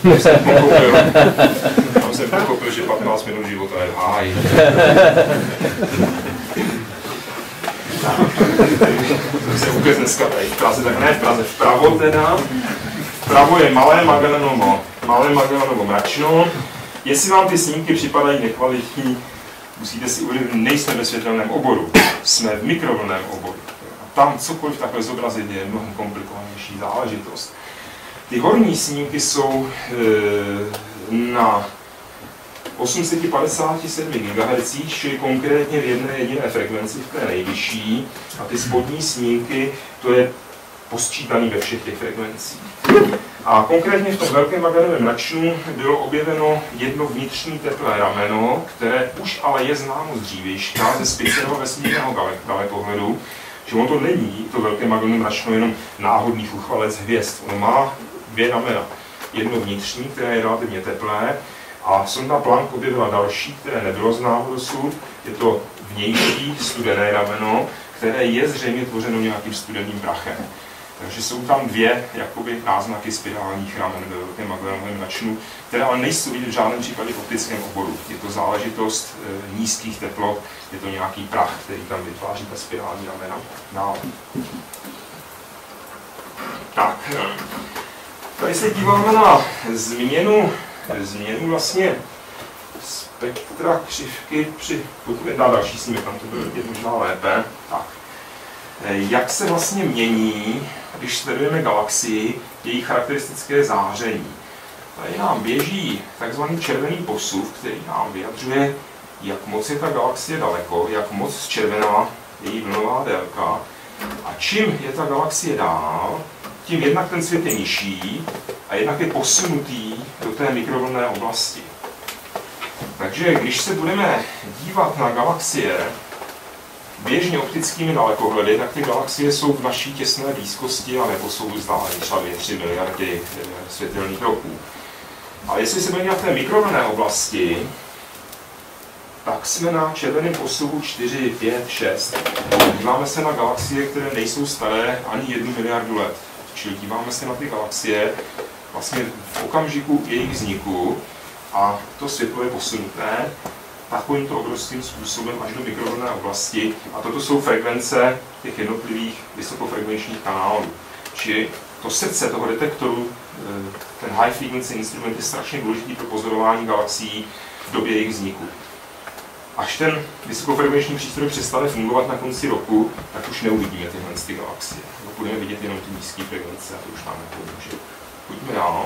Tam jsem pochopil, že 15 minut života je v háji. To se vůbec dneska tady v Praze, tak ne v Praze, vpravo teda. Vpravo je Malé Magellanovo mračno. Jestli vám ty snímky připadají nekvalitní, musíte si uvědomit, nejsme ve světelném oboru, jsme v mikrovlnném oboru. A tam cokoliv takhle zobrazit je mnohem komplikovanější záležitost. Ty horní snímky jsou na 857 GHz, čili konkrétně v jedné jediné frekvenci, v té nejvyšší, a ty spodní snímky, to je posčítaný ve všech těch frekvencích. A konkrétně v tom Velkém Magellanovém mračnu bylo objeveno jedno vnitřní teplé rameno, které už ale je známo z dřívějška, ze Spitzerovho vesmírného dalekohledu, že ono to není, to Velké Magellanové mračno, jenom náhodný chuchvalec hvězd. Ono má dvě ramena. Jedno vnitřní, které je relativně teplé, a sonda Planck objevila další, které nebylo známo dosud. Je to vnější studené rameno, které je zřejmě tvořeno nějakým studeným prachem. Takže jsou tam dvě jakoby náznaky spirálních ramen ve Velkém Magellanovém mračnu, které ale nejsou vidět v žádném případě v optickém oboru. Je to záležitost nízkých teplot, je to nějaký prach, který tam vytváří ta spirální ramena. No. Tak, tady se díváme na změnu vlastně spektra křivky pojďme dát další snímek, tam to bude vidět možná lépe. Tak. Jak se vlastně mění, když sledujeme galaxii, její charakteristické záření. Tady nám běží takzvaný červený posuv, který nám vyjadřuje, jak moc je ta galaxie daleko, jak moc červená je její vlnová délka. A čím je ta galaxie dál, tím jednak ten svět je nižší a jednak je posunutý do té mikrovlnné oblasti. Takže když se budeme dívat na galaxie běžně optickými dalekohledy, tak ty galaxie jsou v naší těsné blízkosti a nebo jsou vzdáleny třeba 2-3 miliardy světelných roků. Ale jestli se budeme v té mikrovlnné oblasti, tak jsme na červeném posuvu 4, 5, 6. Díváme se na galaxie, které nejsou staré ani 1 miliardu let. Čili díváme se na ty galaxie vlastně v okamžiku jejich vzniku a to světlo je posunuté takovýmto obrovským způsobem až do mikrovlnné oblasti. A toto jsou frekvence těch jednotlivých vysokofrekvenčních kanálů. Čili to srdce toho detektoru, ten high frequency instrument, je strašně důležitý pro pozorování galaxií v době jejich vzniku. Až ten vysokofrekvenční přístroj přestane fungovat na konci roku, tak už neuvidíme tyhle galaxie. Budeme vidět jenom ty nízké frekvence a to už nám nepomůže. Pojďme dál.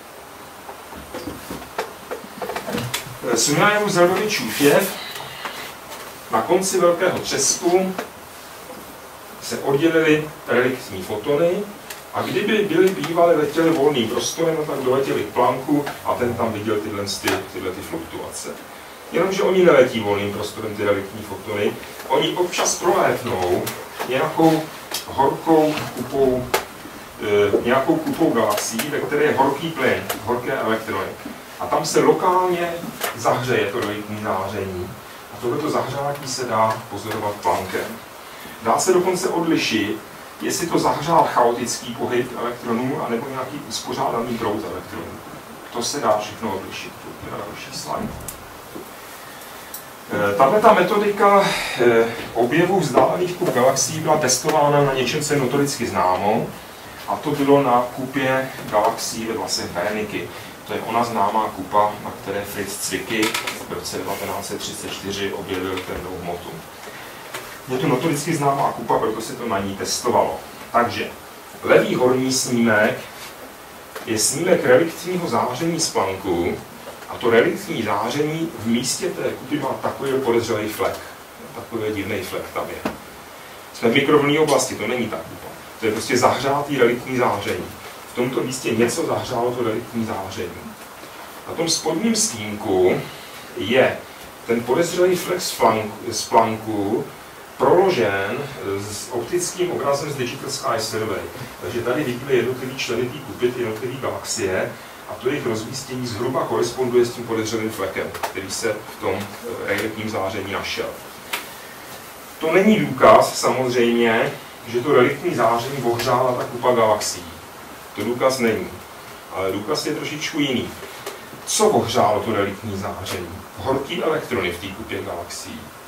Sunyaev-Zel'dovich-Čufjev na konci velkého třesku se oddělily reliktní fotony a kdyby bývaly letěly volným prostorem, tak doletěli k Plancku a ten tam viděl tyhle fluktuace. Jenomže oni neletí volným prostorem, ty reliktní fotony, oni občas prolétnou nějakou horkou kupou galaxií, ve které je horký plyn, horké elektrony. A tam se lokálně zahřeje to reliktní záření. A tohleto zahřátí se dá pozorovat Planckem. Dá se dokonce odlišit, jestli to zahřál chaotický pohyb elektronů, anebo nějaký uspořádaný proud elektronů. To se dá všechno odlišit. To je další slide. Tato metodika objevu vzdálených kup galaxií byla testována na něčem, co je notoricky známo, a to bylo na kupě galaxií ve vlasech Béniky. To je ona známá kupa, na které Fritz Zwicky v roce 1934 objevil temnou hmotu. Je to notoricky známá kupa, proto se to na ní testovalo. Takže levý horní snímek je snímek reliktního záření z Plancku, a to reliktní záření v místě té kupy má takový podezřelý flek. Takový divný flek tam je. Jsme v mikrovlnné oblasti, to není ta kupa. To je prostě zahřátý reliktní záření. V tomto místě něco zahřálo to reliktní záření. Na tom spodním snímku je ten podezřelý flek z Plancku proložen s optickým obrazem z Digital Sky Survey. Takže tady vidíme jednotlivý členy té kupy, jednotlivé galaxie, a to jejich rozmístění zhruba koresponduje s tím podezřelým flekem, který se v tom reliktním záření našel. To není důkaz samozřejmě, že to reliktní záření ohřála ta kupa galaxií. To důkaz není. Ale důkaz je trošičku jiný. Co ohřálo to reliktní záření? Horký elektrony v té kupě galaxií.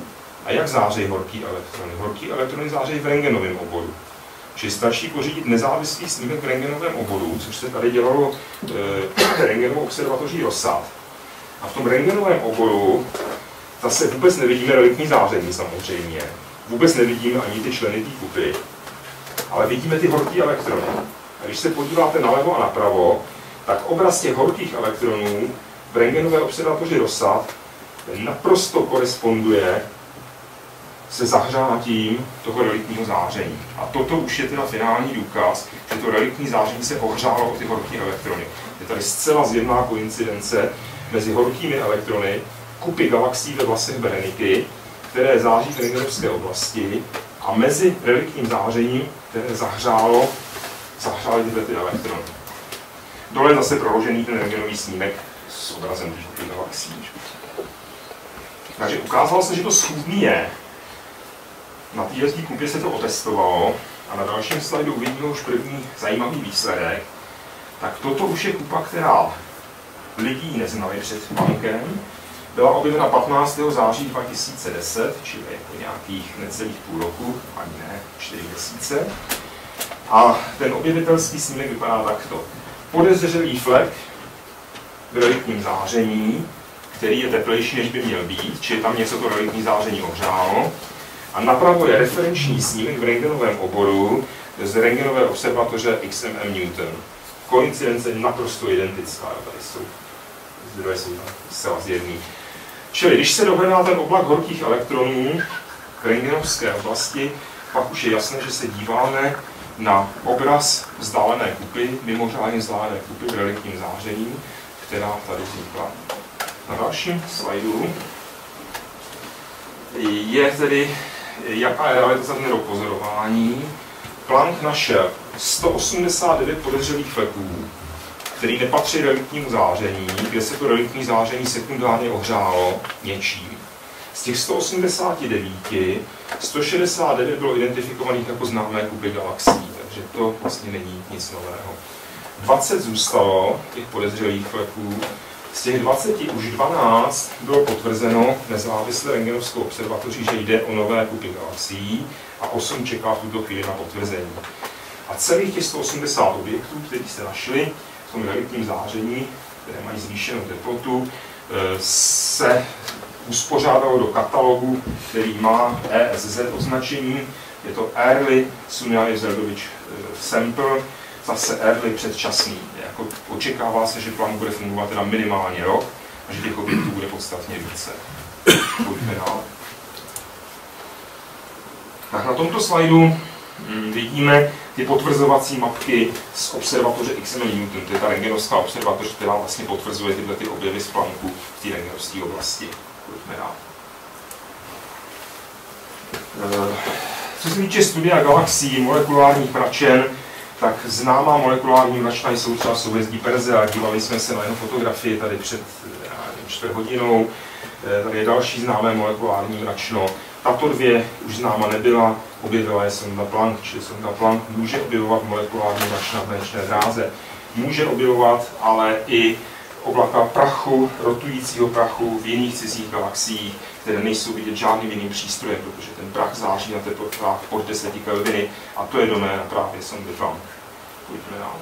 A jak září horký elektrony? Horký elektrony září v rentgenovém oboru. Čili stačí pořídit nezávislý snímek v rentgenovém oboru, což se tady dělalo rentgenovou observatoří Rosat. A v tom rentgenovém oboru zase vůbec nevidíme reliktní záření samozřejmě. Vůbec nevidíme ani ty členy té kupy, ale vidíme ty horké elektrony. A když se podíváte nalevo a napravo, tak obraz těch horkých elektronů v rentgenové observatoři Rosat naprosto koresponduje se zahřátím toho reliktního záření. A toto už je teda finální důkaz, že to reliktní záření se ohřálo o ty horké elektrony. Je tady zcela zjevná koincidence mezi horkými elektrony kupy galaxií ve vlasech Bereniky, které září v rentgenovské oblasti, a mezi reliktním zářením, které zahřály tyhle ty elektrony. Dole je zase proložený ten rentgenový snímek s obrazem těch galaxií. Takže ukázalo se, že to schůdný je. Na této kupě se to otestovalo a na dalším slajdu uvidíme už první zajímavý výsledek. Tak toto už je kupa, která lidí neznali před Planckem. Byla objevena 15. září 2010, čili jako nějakých necelých půl roku, ani ne 4 měsíce. A ten objevitelský snímek vypadá takto. Podezřelý flek v reliktním záření, který je teplejší, než by měl být, čili tam něco to reliktní záření ohřálo. A napravo je referenční snímek v rentgenovém oboru z rentgenové observatoře XMM Newton. Koincidence je naprosto identická, tady jsou zdroje jsou tam zcela zjevný. Čili když se dohledá ten oblak horkých elektronů v rentgenovské oblasti, pak už je jasné, že se díváme na obraz vzdálené kupy, mimořádně vzdálené kupy v reliktním záření, která tady vznikla. Na dalším slajdu je tedy, jaká je realizace pozorování. Planck našel 189 podezřelých fleků, který nepatří reliktnímu záření, kde se to reliktní záření sekundárně ohřálo něčím. Z těch 189, 169 bylo identifikovaných jako známé kupy galaxií, takže to vlastně není nic nového. 20 zůstalo těch podezřelých fleků, z těch 20 už 12 bylo potvrzeno nezávisle rentgenovskou observatoří, že jde o nové kupy galaxií a 8 čeká v tuto chvíli na potvrzení. A celých těch 180 objektů, které se našli v tom reliktním záření, které mají zvýšenou teplotu, se uspořádalo do katalogu, který má ESZ označení. Je to Early Sunyaev-Zel'dovich Sample, zase early předčasný. Jako očekává se, že Planck bude fungovat teda minimálně rok a že těch objektů bude podstatně více. Tak na tomto slajdu vidíme ty potvrzovací mapky z observatoře XMM Newton. To je ta rentgenovská observatoř, která vlastně potvrzuje tyhle ty objevy z Plancku v té rentgenovské oblasti. Co se týče studia galaxií, molekulárních mračen, tak známá molekulární mračna jsou třeba souhvězdí Persea. Dívali jsme se na jednu fotografii tady před 4 hodinou. Tady je další známé molekulární mračno. Tato dvě už známa nebyla, objevila je sonda Planck, čili sonda Planck může objevovat molekulární mračna v mléčné dráze. Může objevovat ale i oblaka prachu, rotujícího prachu v jiných cizích galaxiích, které nejsou vidět žádným jiným přístrojem, protože ten prach září na teplotách pod 10 kelviny a to je doména právě sondy Planck. Pojďme dál.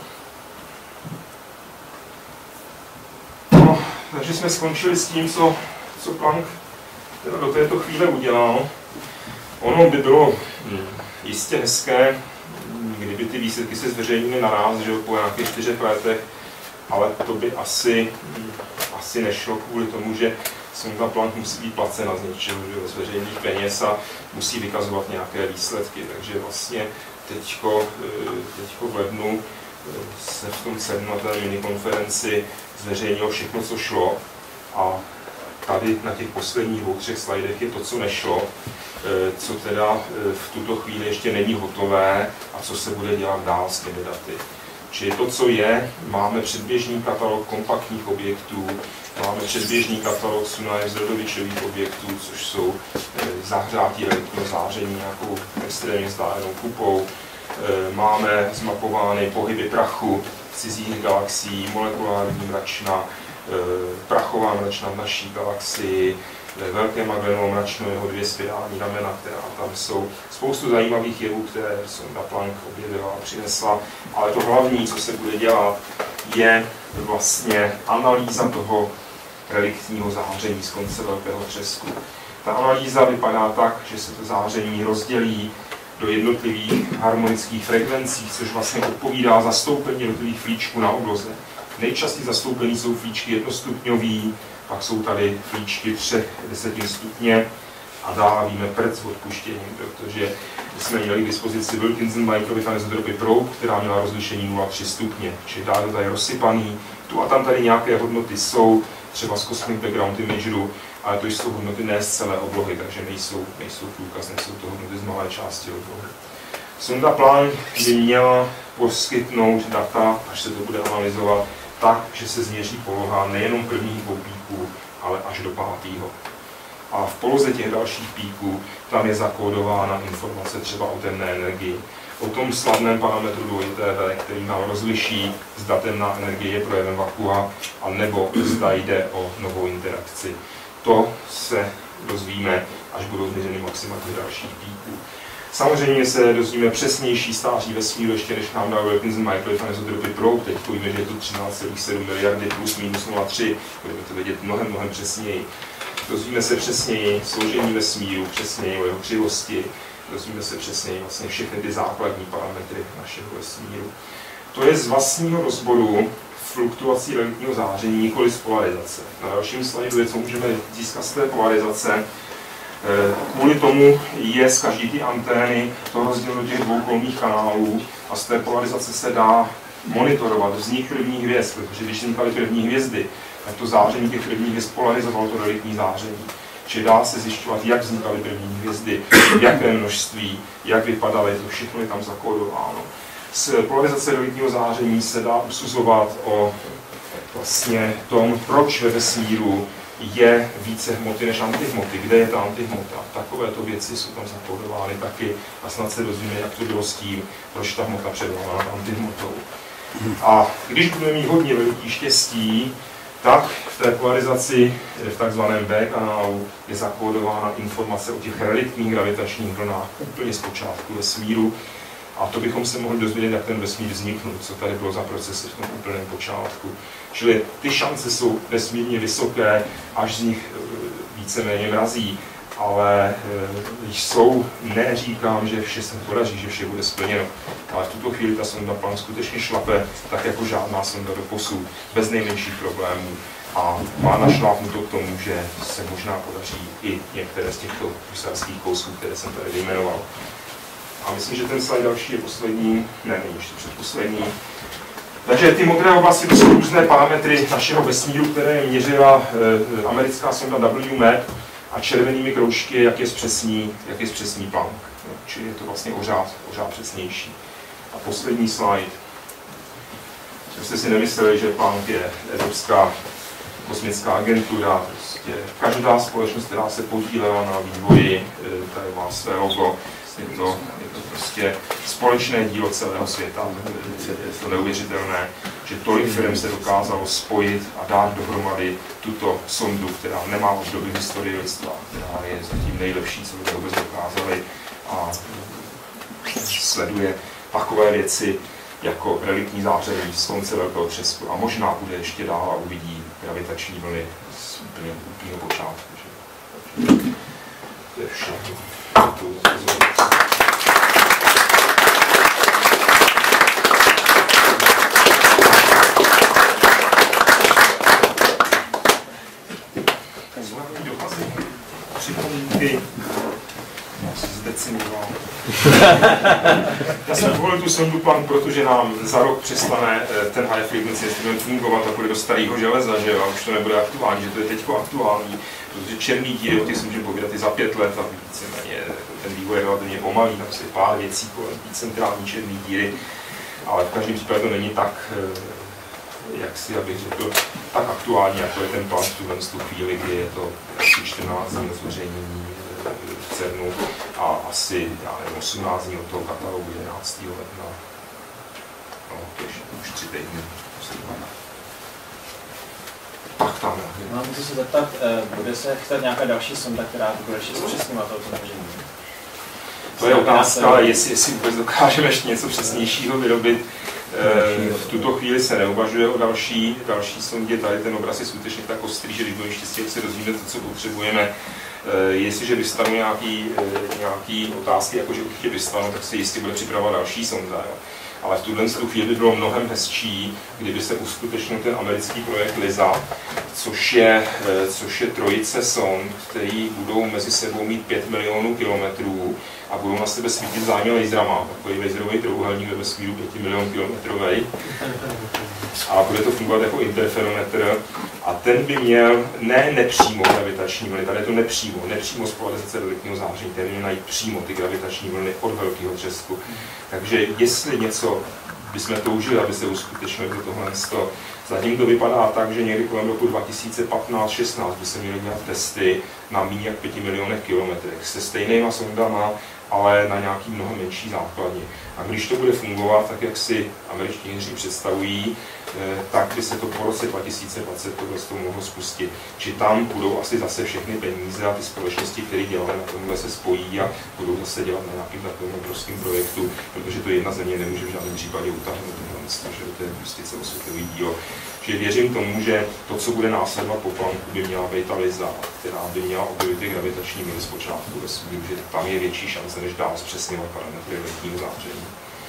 No, takže jsme skončili s tím, co Planck do této chvíle udělal. Ono by bylo jistě hezké, kdyby ty výsledky se zveřejnily naraz, že po nějakých 4 letech, ale to by asi nešlo kvůli tomu, že sonda Planck musí být placena z něčeho, z veřejných peněz a musí vykazovat nějaké výsledky. Takže vlastně teďko v lednu se v tom CERNu na té minikonferenci zveřejnilo všechno, co šlo, a tady na těch posledních 2-3 slajdech je to, co nešlo, co teda v tuto chvíli ještě není hotové a co se bude dělat dál s těmi daty. Čili to, co je, máme předběžný katalog kompaktních objektů, máme předběžný katalog Sunyaev-Zel'dovichových objektů, což jsou zahřátí reliktního záření nějakou extrémně vzdálenou kupou. Máme zmapovány pohyby prachu cizích galaxií, molekulární mračna, prachová mračna v naší galaxii, ve Velkém Magellanovom mračnu jeho 2 spirální ramena, která tam jsou spoustu zajímavých jevů, které sonda Planck objevila a přinesla, ale to hlavní, co se bude dělat, je vlastně analýza toho reliktního záření z konce velkého třesku. Ta analýza vypadá tak, že se to záření rozdělí do jednotlivých harmonických frekvencí, což vlastně odpovídá zastoupení jednotlivých flíčků na obloze. Nejčastěji zastoupený jsou flíčky jednostupňový, pak jsou tady flíčky 3/10 stupně a dále víme prd s odpuštěním, protože jsme měli k dispozici Wilkinson Microwave anisotropy probe, která měla rozlišení 0,3 stupně, čili dále to je rozsypaný. Tu a tam tady nějaké hodnoty jsou, třeba z Cosmic Background Imageru, ale to jsou hodnoty ne z celé oblohy, takže nejsou průkazné, jsou to hodnoty z malé části oblohy. Sonda Planck by měla poskytnout data, až se to bude analyzovat, tak, že se změří poloha nejenom prvních 2 píků, ale až do 5. A v poloze těch dalších píků tam je zakódována informace třeba o temné energii, o tom slavném parametru 2TV, který nám rozliší, zda temná energie je projevem vakua, anebo zda jde o novou interakci. To se dozvíme, až budou změřeny maxima těch dalších píků. Samozřejmě se dozvíme přesnější stáří vesmíru, ještě než nám dal Wilkinson Microwave anisotropy probe. Teď víme, že je to 13,7 miliardy plus minus 0,3. Budeme to vědět mnohem přesněji. Dozvíme se přesněji složení vesmíru, přesněji o jeho křivosti. Dozvíme se přesněji vlastně všechny ty základní parametry našeho vesmíru. To je z vlastního rozboru fluktuací reliktního záření, nikoli z polarizace. Na dalším slajdu je, co můžeme získat z té polarizace. Kvůli tomu je z každé ty antény to rozděleno do těch 2 kolmých kanálů a z té polarizace se dá monitorovat vznik prvních hvězd, protože když vznikaly první hvězdy, tak to záření těch prvních hvězd polarizovalo to reliktní záření. Čili dá se zjišťovat, jak vznikaly první hvězdy, jaké množství, jak vypadaly, to všechno je tam zakódováno. Z polarizace reliktního záření se dá usuzovat o vlastně tom, proč ve vesmíru je více hmoty než antihmoty, kde je ta antihmota. Takovéto věci jsou tam zakódovány taky a snad se dozvíme, jak to bylo s tím, proč ta hmota předává nad antihmotou. A když budeme mít hodně veliký štěstí, tak v té polarizaci, v takzvaném B kanálu, je zakódována informace o těch reliktních gravitačních vlnách úplně z počátku vesmíru. A to bychom se mohli dozvědět, jak ten vesmír vzniknul, co tady bylo za procesy v tom úplném počátku. Čili ty šance jsou nesmírně vysoké, až z nich víceméně mrazí, ale jsou, neříkám, že vše se podaří, že vše bude splněno. Ale v tuto chvíli ta sonda Planck skutečně šlape, tak jako žádná sonda do posud, bez nejmenších problémů. A má našlápnuto k tomu, že se možná podaří i některé z těchto husarských kousků, které jsem tady vyjmenoval. A myslím, že ten slide další je poslední, ne, ještě předposlední. Takže ty modré oblasti to jsou různé parametry našeho vesmíru, které měřila americká sonda WMAP a červenými kroužky, jak je zpřesní Planck. Čili je to vlastně o řád přesnější. A poslední slide. Jste si nemysleli, že Planck je Evropská kosmická agentura. Prostě každá společnost, která se podílela na vývoji, tady má své logo. Je to prostě společné dílo celého světa. Je to neuvěřitelné, že tolik firm se dokázalo spojit a dát dohromady tuto sondu, která nemá období v historii lidstva, která je zatím nejlepší, co lidé vůbec dokázali a sleduje takové věci jako reliktní záření z konce velkého třesku a možná bude ještě dál a uvidí gravitační vlny z úplného počátku. To je všechno. Připomínky. Zdecimoval. Já jsem volil tu sondu Planck, protože nám za rok přestane ten high frequency instrument fungovat a půjde do starého železa, že jo, už to nebude aktuální, že to je teď aktuální, protože černý díry, o těch si můžeme povídat i za 5 let a víceméně ten vývoj je relativně pomalý, tam se pár věcí kolem centrální černý díry, ale v každém případě to není tak, jak si, abych řekl, tak aktuální, jako je ten Planck v tu chvíli, kdy je to asi 14 dní od zveřejnění v CERNu a asi 18 dní od toho katalogu 11. ledna. No, už 3 týdny. tak tam. No, můžu se zeptat, bude se chystat nějaká další sonda, která to bude ještě zpřesňovat to navržení? To je otázka, jestli vůbec dokážeme ještě něco přesnějšího vyrobit. V tuto chvíli se neuvažuje o další sondě. Tady ten obraz je skutečně tak ostrý, že když budeme štěstí, jak se dozvíme to, co potřebujeme. Jestliže vystanou nějaký otázky, jakože určitě vystanou, tak se jistě bude připravovat další sonda. Jo. Ale v tuhle chvíli by bylo mnohem hezčí, kdyby se uskutečnil ten americký projekt LISA, což je trojice sond, který budou mezi sebou mít 5 milionů kilometrů a budou na sebe svítit vzájemně laserama. Takový laserový trouhelník ve vesmíru 5 milionů kilometrový. A bude to fungovat jako interferometr. A ten by měl nepřímo gravitační vlny, tady je to nepřímo z polarizace reliktního záření, ten měl najít přímo ty gravitační vlny od velkého třesku. Takže jestli něco bychom toužili, aby se uskutečnilo do tohle město, zatím to vypadá tak, že někdy kolem roku 2015-16 by se měly dělat testy na méně jak 5 milionech kilometrech se stejnýma sondama, ale na nějaký mnohem menší základně. A když to bude fungovat tak, jak si američtí inženýři představují, tak by se to po roce 2020 mohlo spustit. Či tam budou asi zase všechny peníze a ty společnosti, které dělají na tomhle, se spojí a budou zase dělat na nějakým takovým obrovským projektu, protože to jedna země nemůže v žádném případě utáhnout tohle město, že to je prostě celosvětový dílo. Čili věřím tomu, že to, co bude následovat po Plancku, by měla být ta LISA, která by měla objevit ty gravitační vlny zpočátku vesmíru, že tam je větší šance, než dál zpřesňovat parametry reliktního záření.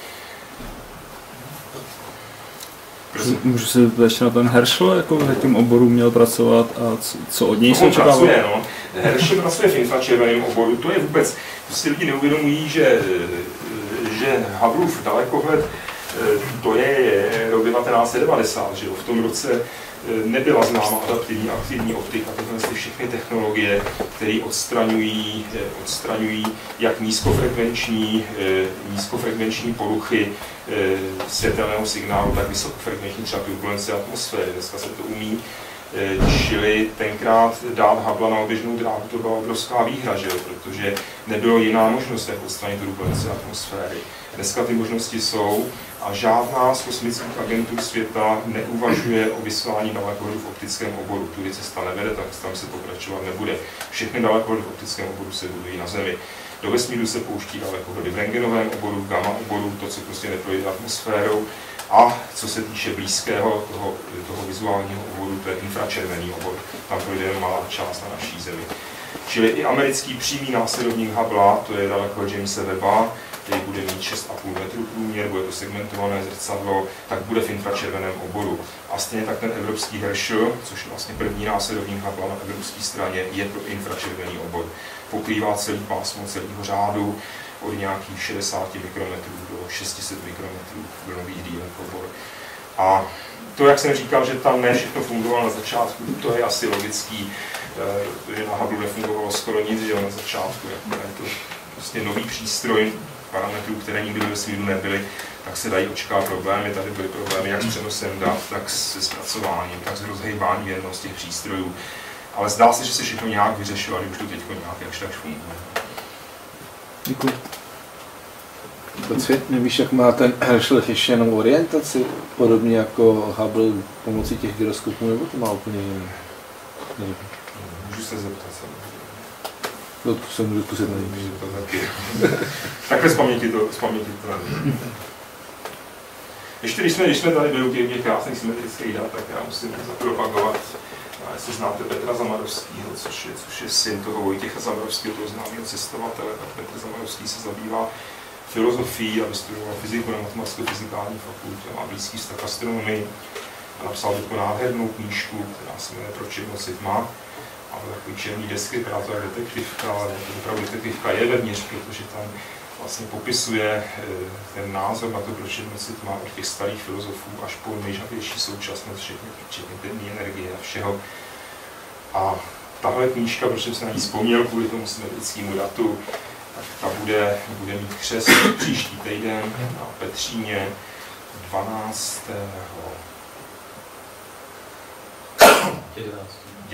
Můžu se ještě na ten Herschel, jako v jakém oboru měl pracovat a co od něj se očekávalo? No. Herschel pracuje v infračerveném oboru, to je vůbec, prostě lidi neuvědomují, že Hubbleův dalekohled, to je rok 1990, že v tom roce nebyla známa adaptivní a aktivní optika, tyhle všechny technologie, které odstraňují jak nízkofrekvenční poruchy světelného signálu, tak vysokofrekvenční třeba turbulence atmosféry. Dneska se to umí. Čili tenkrát dát Hubble na oběžnou dráhu, to byla obrovská výhra, že jo? Protože nebylo jiná možnost, jak odstranit turbulence atmosféry. Dneska ty možnosti jsou a žádná z kosmických agentur světa neuvažuje o vyslání dalekohledů v optickém oboru. Tudy cesta nevede, tak tam se pokračovat nebude. Všechny dalekohledy v optickém oboru se budují na Zemi. Do vesmíru se pouští dalekohledy v rentgenovém oboru, v gamma oboru, to, co prostě neprojde atmosférou. A co se týče blízkého toho vizuálního oboru, to je infračervený obor. Tam projde jen malá část na naší Zemi. Čili i americký přímý následovník Hubble, to je daleko Jamesa Webba, který bude mít 6,5 metru průměr, bude to segmentované zrcadlo, tak bude v infračerveném oboru. A stejně tak ten evropský Herschel, což je vlastně první následovník Hubble na evropské straně, je pro infračervený obor. Pokrývá celý pásmo celého řádu od nějakých 60 mikrometrů do 600 mikrometrů vlnových dílek obor. A to, jak jsem říkal, že tam ne všechno fungovalo na začátku, to je asi logický, že na Hubble nefungovalo skoro nic, že na začátku, jak je to prostě nový přístroj, parametrů, které nikdy ve vesmíru nebyly, tak se dají očekávat problémy. Tady byly problémy jak s přenosem dat, tak se zpracováním, tak s rozhejbáním jednoho z těch přístrojů. Ale zdá se, že se všechno nějak vyřešilo, a už to teď nějak jakž tak funguje. Děkuji. Nevíš, jak má ten Herschel ještě jenom orientaci, podobně jako Hubble pomocí těch gyroskopů, nebo to má úplně jiný? Nevím. Můžu se zeptat samozřejmě. No, to se můžu zkusit nevím. Takhle z paměti to nevím. Ještě když jsme tady byli u těch krásných symetrických dat, tak já musím zapropagovat, jestli znáte Petra Zamarovského, což je syn toho Vojtěcha Zamarovského, toho známého cestovatele, tak Petr Zamarovský se zabývá filozofií a vystudoval fyziku na matematicko-fyzikální fakultě, má blízký vztah k astronomii a napsal takovou nádhernou knížku, která se jmenuje Proč jedno tma. A to takový černý deskriptátor, detektivka, ale opravdu detektivka je vevnitř, protože tam vlastně popisuje ten názor na to, proč jedno tma od těch starých filozofů až po nejžavější současnost, včetně temné energie a všeho. A tahle knížka, proč jsem se na ní vzpomněl kvůli tomu symetrickému datu, tak ta bude mít křest příští týden na Petříně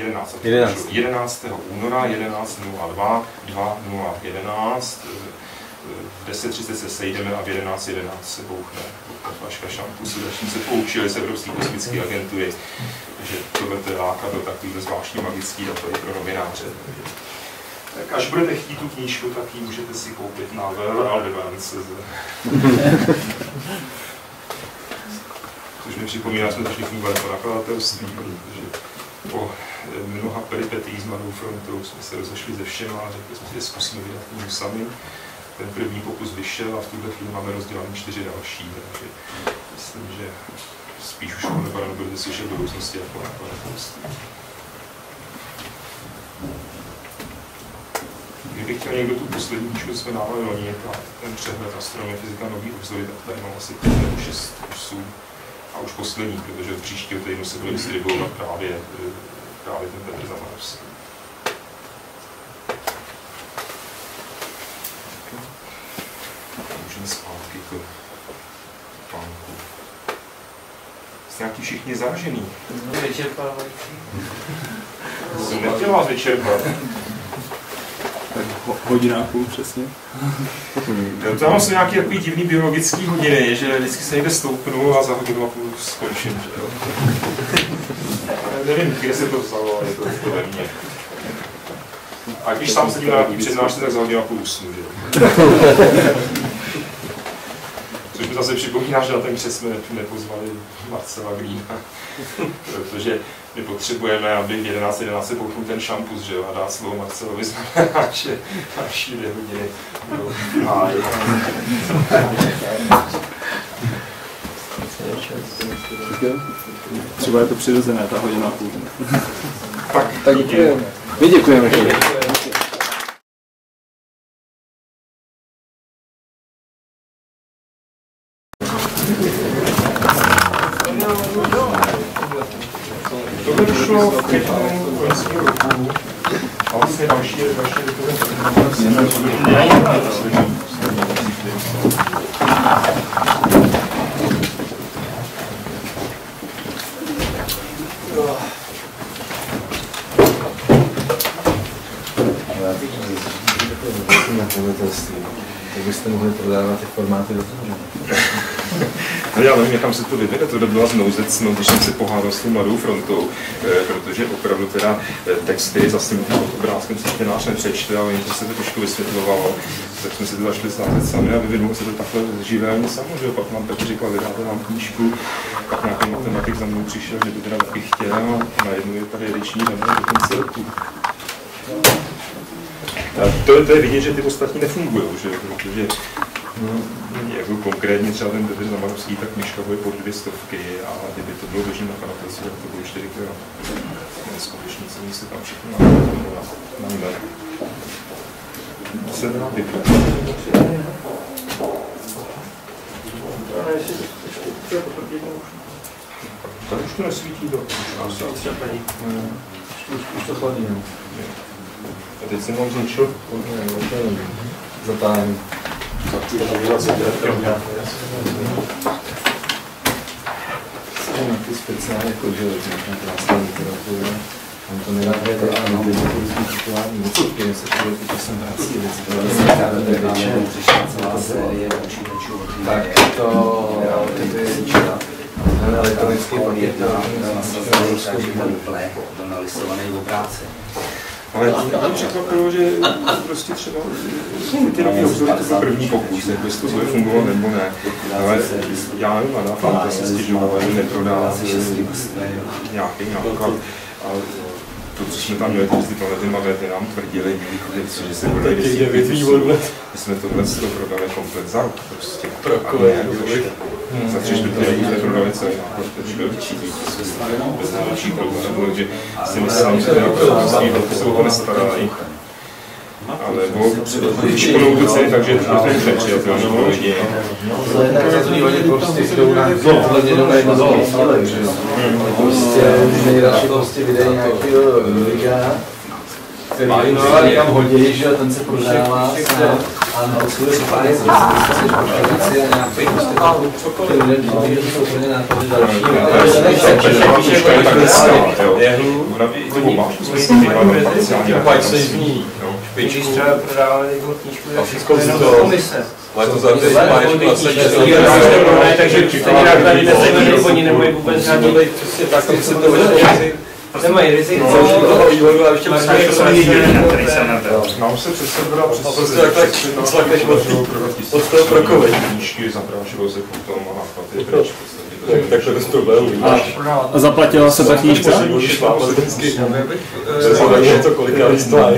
11. února 11.02, 2011 v 10:30 se sejdeme a v 11:11 se bouchne flaška šampusu. Začím se poučili z Evropské kosmické agentury, že tohle je lákadlo takovýhle zvláštní magický data i pro novináře. Tak až budete chtít tu knížku, tak ji můžete si koupit na Well.Advance. Což mi připomíná, že jsme začali fungovat jako nakladatelství, protože po mnoha peripetích s Mladou frontou jsme se rozešli ze všema a řekli jsme si, že zkusíme vydat knihu sami. Ten první pokus vyšel a v tuhle chvíli máme rozdělané 4 další, takže myslím, že spíš už o Nebaranu budete slyšet v budoucnosti jako nakladatelství. Kdybych chtěl někdo tu poslední knížku, jsme dávali loni, ten přehled astronomie, fyzika, nový obzory, tak tady mám asi 5 nebo 6 kusů. A už poslední, protože v příštího týdnu se bude distribuovat právě ten Petr Zamarovský. Můžeme zpátky k plánku. Jste nějaký všichni zážený? Vyčerpávající. Jsem nechtěl vás vyčerpat. Tak hodina a půl přesně. Tam mám se nějaký takový divný biologický hodiny, že vždycky se někde stoupnu a za hodinu a půl skončím. Že jo? Nevím, kde se to vzalo, ale je to ve mně. A když sám sedím na nějaký přednášce, tak za hodinu a půl usnu. Že? Což mi zase připomíná, že na ten křes jsme nepozvali Marcela Greena, protože my potřebujeme, aby v 11:11 se bouchnul ten šampus, že jo, a dát slovo Marcelovi znamená, že další 2 hodiny budou hájit. Třeba je to přirozené, ta hodina a půl. Tak děkujeme. My děkujeme. Tohle došlo v květnu loňského roku a vlastně další tak byste mohli prodávat ty formáty do toho. No já nevím, kam se to vyvede, to byla znouzecno, když jsem se pohádal s tou Mladou frontou, protože opravdu teda texty zase tím obrázkem si čtenář nepřečte, ale jim to se to trošku vysvětlovalo, tak jsme si to začali sázet sami a vyvinulo se to takhle živelně samo, že jo, pak nám Petr říkal, vydáte nám knížku, pak nějaký matematik za mnou přišel, že by teda taky chtěl a najednou je tady ediční den do konce roku. To je vidět, že ty ostatní nefungují, že? Protože jako konkrétně třeba ten Petr Zamarovský, tak knižka bude pod 200, a kdyby to bylo běžný nakladatelství, tak to bylo 4 kg. Neskutečný, co se tam všechno máme. Se dá vyprat. Tady už to nesvítí do. Už to chladí, no. A teď jsem vám zničil? Zatáhnu. Ty speciálně kožely, nějaká krásná literatura. On to nedává to a mám to zbytkování věcí, se člověk časem vrací věci. Celá série počítačů. Tak to je elektronický paměť. Byl nalistovaný v obráce. Ale mě překvapilo, že prostě třeba ty nový obzory to byl první pokus, jestli to bude fungovat nebo ne. Ale já nevím, Mladá se stěžovala, že neprodá nějaký náklad. To, co jsme tam měli, ty planety magnety nám tvrdili, že se bude my jsme tohle prodali komplet za rok prostě. Za 3 čtvrtě roku jsme prodali celý náklad, který byl bez dalších problémů, takže si myslím, že se o to nestarají. Ale škodou tu ceny, takže to je nepřijatelné pro lidi. To je tak za hodně prostě, kterou nám hledně do jedno z výsledek, že jo. Prostě nejradši prostě vydají nějakýho liga, který někam hodí, že jo, ten se prodává a na odsluje supáně se prostě a nějaký prostě ty lidé říkají, že to jsou úplně náklady další. Jehlu, to máš, jsme si vyhledali parciální Když třeba prodávali jako knížku, A všechno jenom to- do komise. Ale to za ty máš vlastně, Takže stejně náklady nezajímají, oni nemají vůbec žádný přesně tak, tam se to vyšlo. nemají riziko. toho vývodu a ještě Máš něco jediný, který jsem nebyl. Nám se představila přes... A prostě jak tak odslakneš od toho prokoveň. Knížky, zaprášilo se potom a náklady. Tak to je bez problémů. A zaplatila se ta knížka? To kolikrát stojí,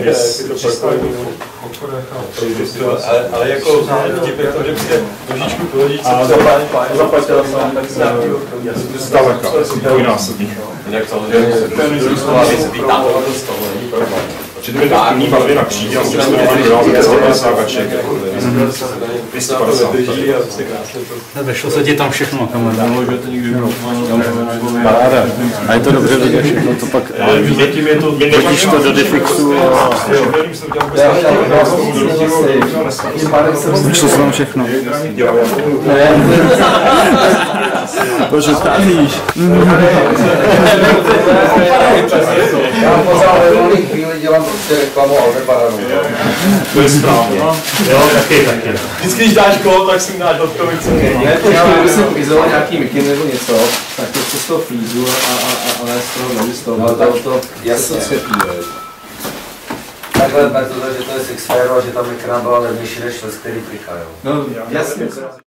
ale jako vtip je to, že přijde nožičku položíš, A zaplatila jsem tak Zdaleka, dvojnásobný. jinak samozřejmě se týká toho do stolu, není problém. Či kdyby tak plný barvy na kříži, a zase to bylo za 50 gaček, 250. Vešlo se ti tam všechno, kamarád, že to nikdy Paráda. A je to dobře vidět všechno, to pak hodíš to do Diffixu a vyšlo se tam všechno. Proč odcházíš? Já pořád ve volné chvíli dělám prostě reklamu Aldebaranu. To je správně. Jo, taky. Vždycky, když dáš kolo, tak si dáš hodkovice. Já musím izolovat nějaký mikin nebo něco, tak to přes toho fízu a ne z toho nelistovat. No, to jasně světlí. Takhle metoda, že to je 6 sféru a že ta mikra byla levnější než les, který kliká, jo. No jasně.